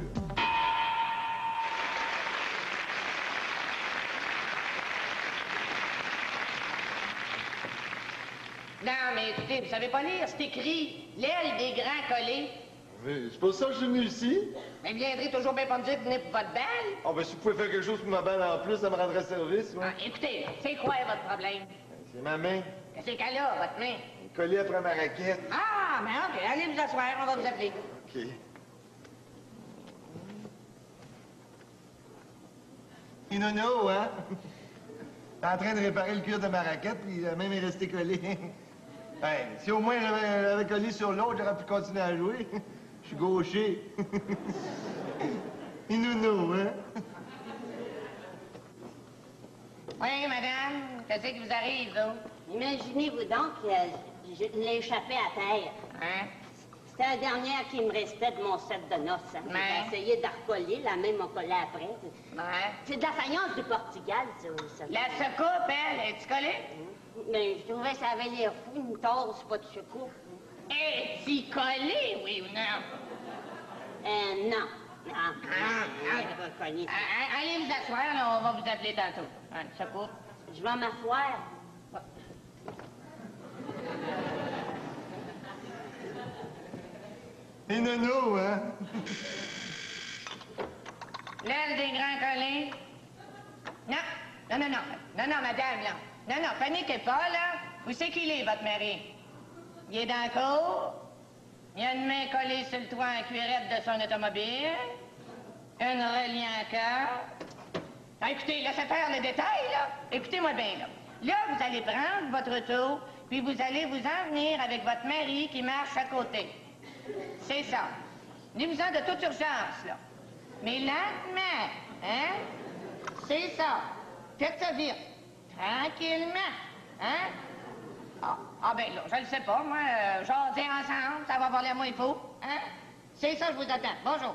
[SPEAKER 8] Non, mais écoutez, vous savez pas lire, c'est écrit « L'aile des grands collés ».
[SPEAKER 10] Mais c'est pas ça que je suis venu ici.
[SPEAKER 8] Mais viendrez toujours bien pas me dire que vous venez pour votre balle.
[SPEAKER 10] Oh, ben, si vous pouvez faire quelque chose pour ma balle en plus, ça me rendrait service, moi.
[SPEAKER 8] Ah, écoutez, c'est quoi votre problème?
[SPEAKER 10] C'est ma main.
[SPEAKER 8] Qu'est-ce qu'elle a, votre main?
[SPEAKER 10] Collé après ma raquette.
[SPEAKER 8] Ah, ben OK, allez vous asseoir, on va vous appeler.
[SPEAKER 10] OK. Et nono, hein? T'es en train de réparer le cuir de ma raquette, puis la même est restée collée. Hey, si au moins j'avais l'avais collé sur l'autre, j'aurais pu continuer à jouer. Je suis gaucher. Et nono, hein?
[SPEAKER 8] Oui, madame, qu'est-ce qui vous arrive, là?
[SPEAKER 14] Imaginez-vous donc que je l'ai échappé à terre.
[SPEAKER 8] Hein?
[SPEAKER 14] C'était la dernière qui me restait de mon set de noces. Hein.
[SPEAKER 8] Ouais.
[SPEAKER 14] J'ai essayé de recoller, la même m'a collé après.
[SPEAKER 8] Ouais.
[SPEAKER 14] C'est de la faïence du Portugal, ça. ça.
[SPEAKER 8] La secoupe, elle, est-tu collée?
[SPEAKER 14] Mais je trouvais que ça avait l'air fou, une torse, pas de secoupe.
[SPEAKER 8] Est-tu collée, oui ou non?
[SPEAKER 14] Euh, non. Non.
[SPEAKER 8] Ah, ah,
[SPEAKER 14] reconnu.
[SPEAKER 8] ah, allez vous asseoir, là, on va vous appeler tantôt. Hein, secoupe.
[SPEAKER 14] Je vais m'asseoir.
[SPEAKER 10] Et nono, hein?
[SPEAKER 8] L'aile des grands collés? Non, non, non, non, non, non, madame, là. Non, non, paniquez pas, là. Où c'est qu'il est, votre mari? Il est dans la cour. Il a une main collée sur le toit en cuirette de son automobile. Une reliant ah, écoutez, laissez faire les détails, là. Écoutez-moi bien, là. Là, vous allez prendre votre auto, puis vous allez vous en venir avec votre mari qui marche à côté. C'est ça. Venez-vous-en de toute urgence, là. Mais lentement, hein? C'est ça. Faites ça vite. Tranquillement, hein? Ah, ah ben là, je le sais pas, moi, euh, jaser ensemble, ça va avoir l'air moins fou, hein? C'est ça, je vous attends. Bonjour.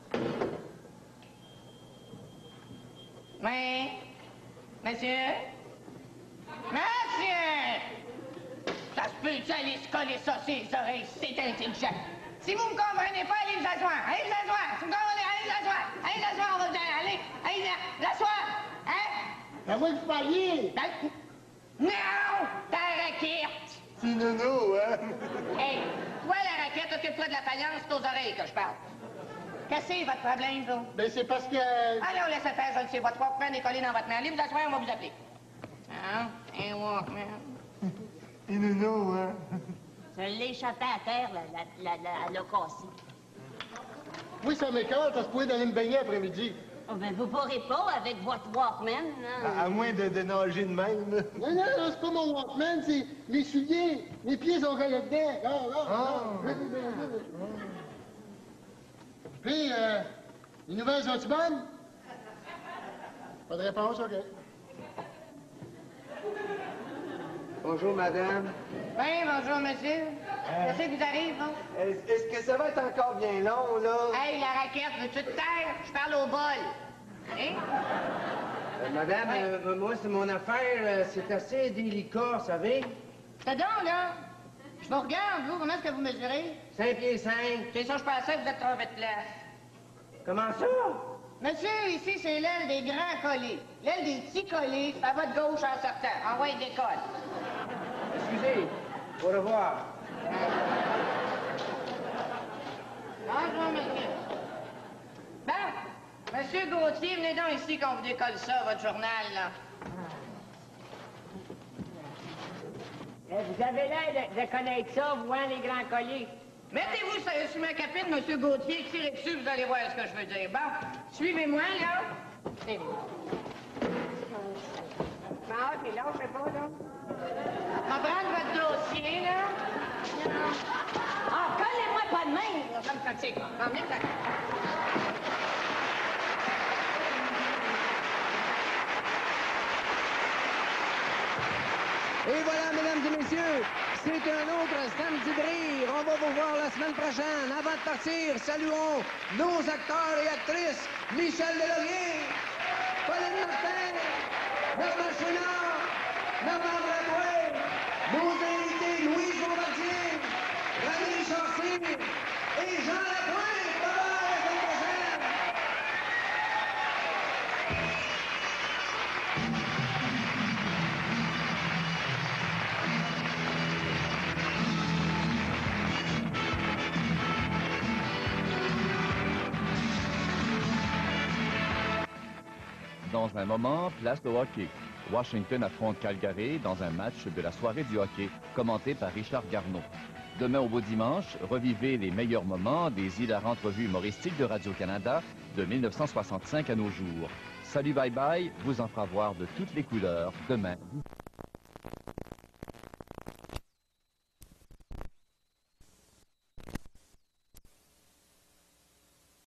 [SPEAKER 8] Oui? Monsieur? Monsieur! Ça se peut-tu aller se coller ça sur les oreilles, c'est intelligent. Si vous me comprenez pas, allez vous asseoir, allez vous asseoir. Si vous me comprenez, allez vous asseoir, allez vous asseoir, on va vous dire, allez, allez vous asseoir, hein?
[SPEAKER 10] À moins que vous parliez.
[SPEAKER 14] Ben, non! Ta raquette!
[SPEAKER 10] C'est nono, hein?
[SPEAKER 14] Hey, toi, la raquette, occupe-toi de la faïence, c'est aux oreilles que je parle. Qu'est-ce que c'est votre problème, vous?
[SPEAKER 10] Ben, c'est parce que...
[SPEAKER 14] Alors, laissez faire, je ne sais, votre Walkman est collé dans votre main. Allez vous asseoir, on va vous appeler. Hein? Un Walkman.
[SPEAKER 10] C'est nono, hein?
[SPEAKER 3] Je l'ai échappé à terre, la, la, la, la, la cassé.
[SPEAKER 10] Oui, ça m'écoeure, parce que vous pouvez d'aller me baigner après-midi.
[SPEAKER 3] Oh, ben, vous pourrez pas avec votre Walkman, hein?
[SPEAKER 10] À, à moins de, de nager de même. Non, non, non, c'est pas mon Walkman, c'est mes souliers. Mes pieds sont collés dedans. Ah, ah, ah. Puis, euh, les nouvelles sont-tu bonnes? Pas de réponse, OK.
[SPEAKER 6] Bonjour, madame.
[SPEAKER 14] Oui, bonjour, monsieur. Qu'est-ce qui vous arrive, hein?
[SPEAKER 6] Est-ce est-ce que ça va être encore bien long, là?
[SPEAKER 14] Hey, la raquette, veux-tu te taire? Je parle au bol. Hein?
[SPEAKER 6] Euh, madame,
[SPEAKER 14] Ouais.
[SPEAKER 6] euh, moi, c'est mon affaire. euh, c'est assez délicat, vous savez?
[SPEAKER 14] C'est donc, là. Je vous regarde, vous. Comment est-ce que vous mesurez?
[SPEAKER 6] Cinq pieds cinq.
[SPEAKER 14] C'est ça, je pensais que vous êtes trompé de place.
[SPEAKER 6] Comment ça?
[SPEAKER 14] Monsieur, ici, c'est l'aile des grands collés. L'aile des petits collés, c'est à votre gauche en sortant. Ah ouais, décolle.
[SPEAKER 6] Excusez. Au revoir.
[SPEAKER 14] Bonjour, monsieur. Bon, monsieur Gauthier, venez donc ici qu'on vous décolle ça, votre journal, là. Eh, vous avez l'air de, de connaître ça, vous, hein, les grands colliers. Mettez-vous sur, sur ma capine, monsieur Gauthier, tirez dessus, vous allez voir ce que je veux dire. Bon, suivez-moi, là. Et vous. Ah, puis là, je sais pas, là. On va prendre votre dossier, là. Ah, collez-moi pas de main, là, ça me fatigue. Bon, viens, ça.
[SPEAKER 5] Et voilà, mesdames et messieurs, c'est un autre samedi de rire. On va vous voir la semaine prochaine. Avant de partir, saluons nos acteurs et actrices, Michel Delaurier, Pauline Martin, Bernard Chouinard, Bernard Lacroix, nos invités Louise Bombardier, Valérie Chancey et Jean Lapointe. Bye bye, à la semaine prochaine.
[SPEAKER 21] Dans un moment, place au hockey. Washington affronte Calgary dans un match de la soirée du hockey, commenté par Richard Garneau. Demain au beau dimanche, revivez les meilleurs moments des hilarantes revues humoristiques de Radio-Canada de mille neuf cent soixante-cinq à nos jours. Salut bye bye, vous en fera voir de toutes les couleurs demain.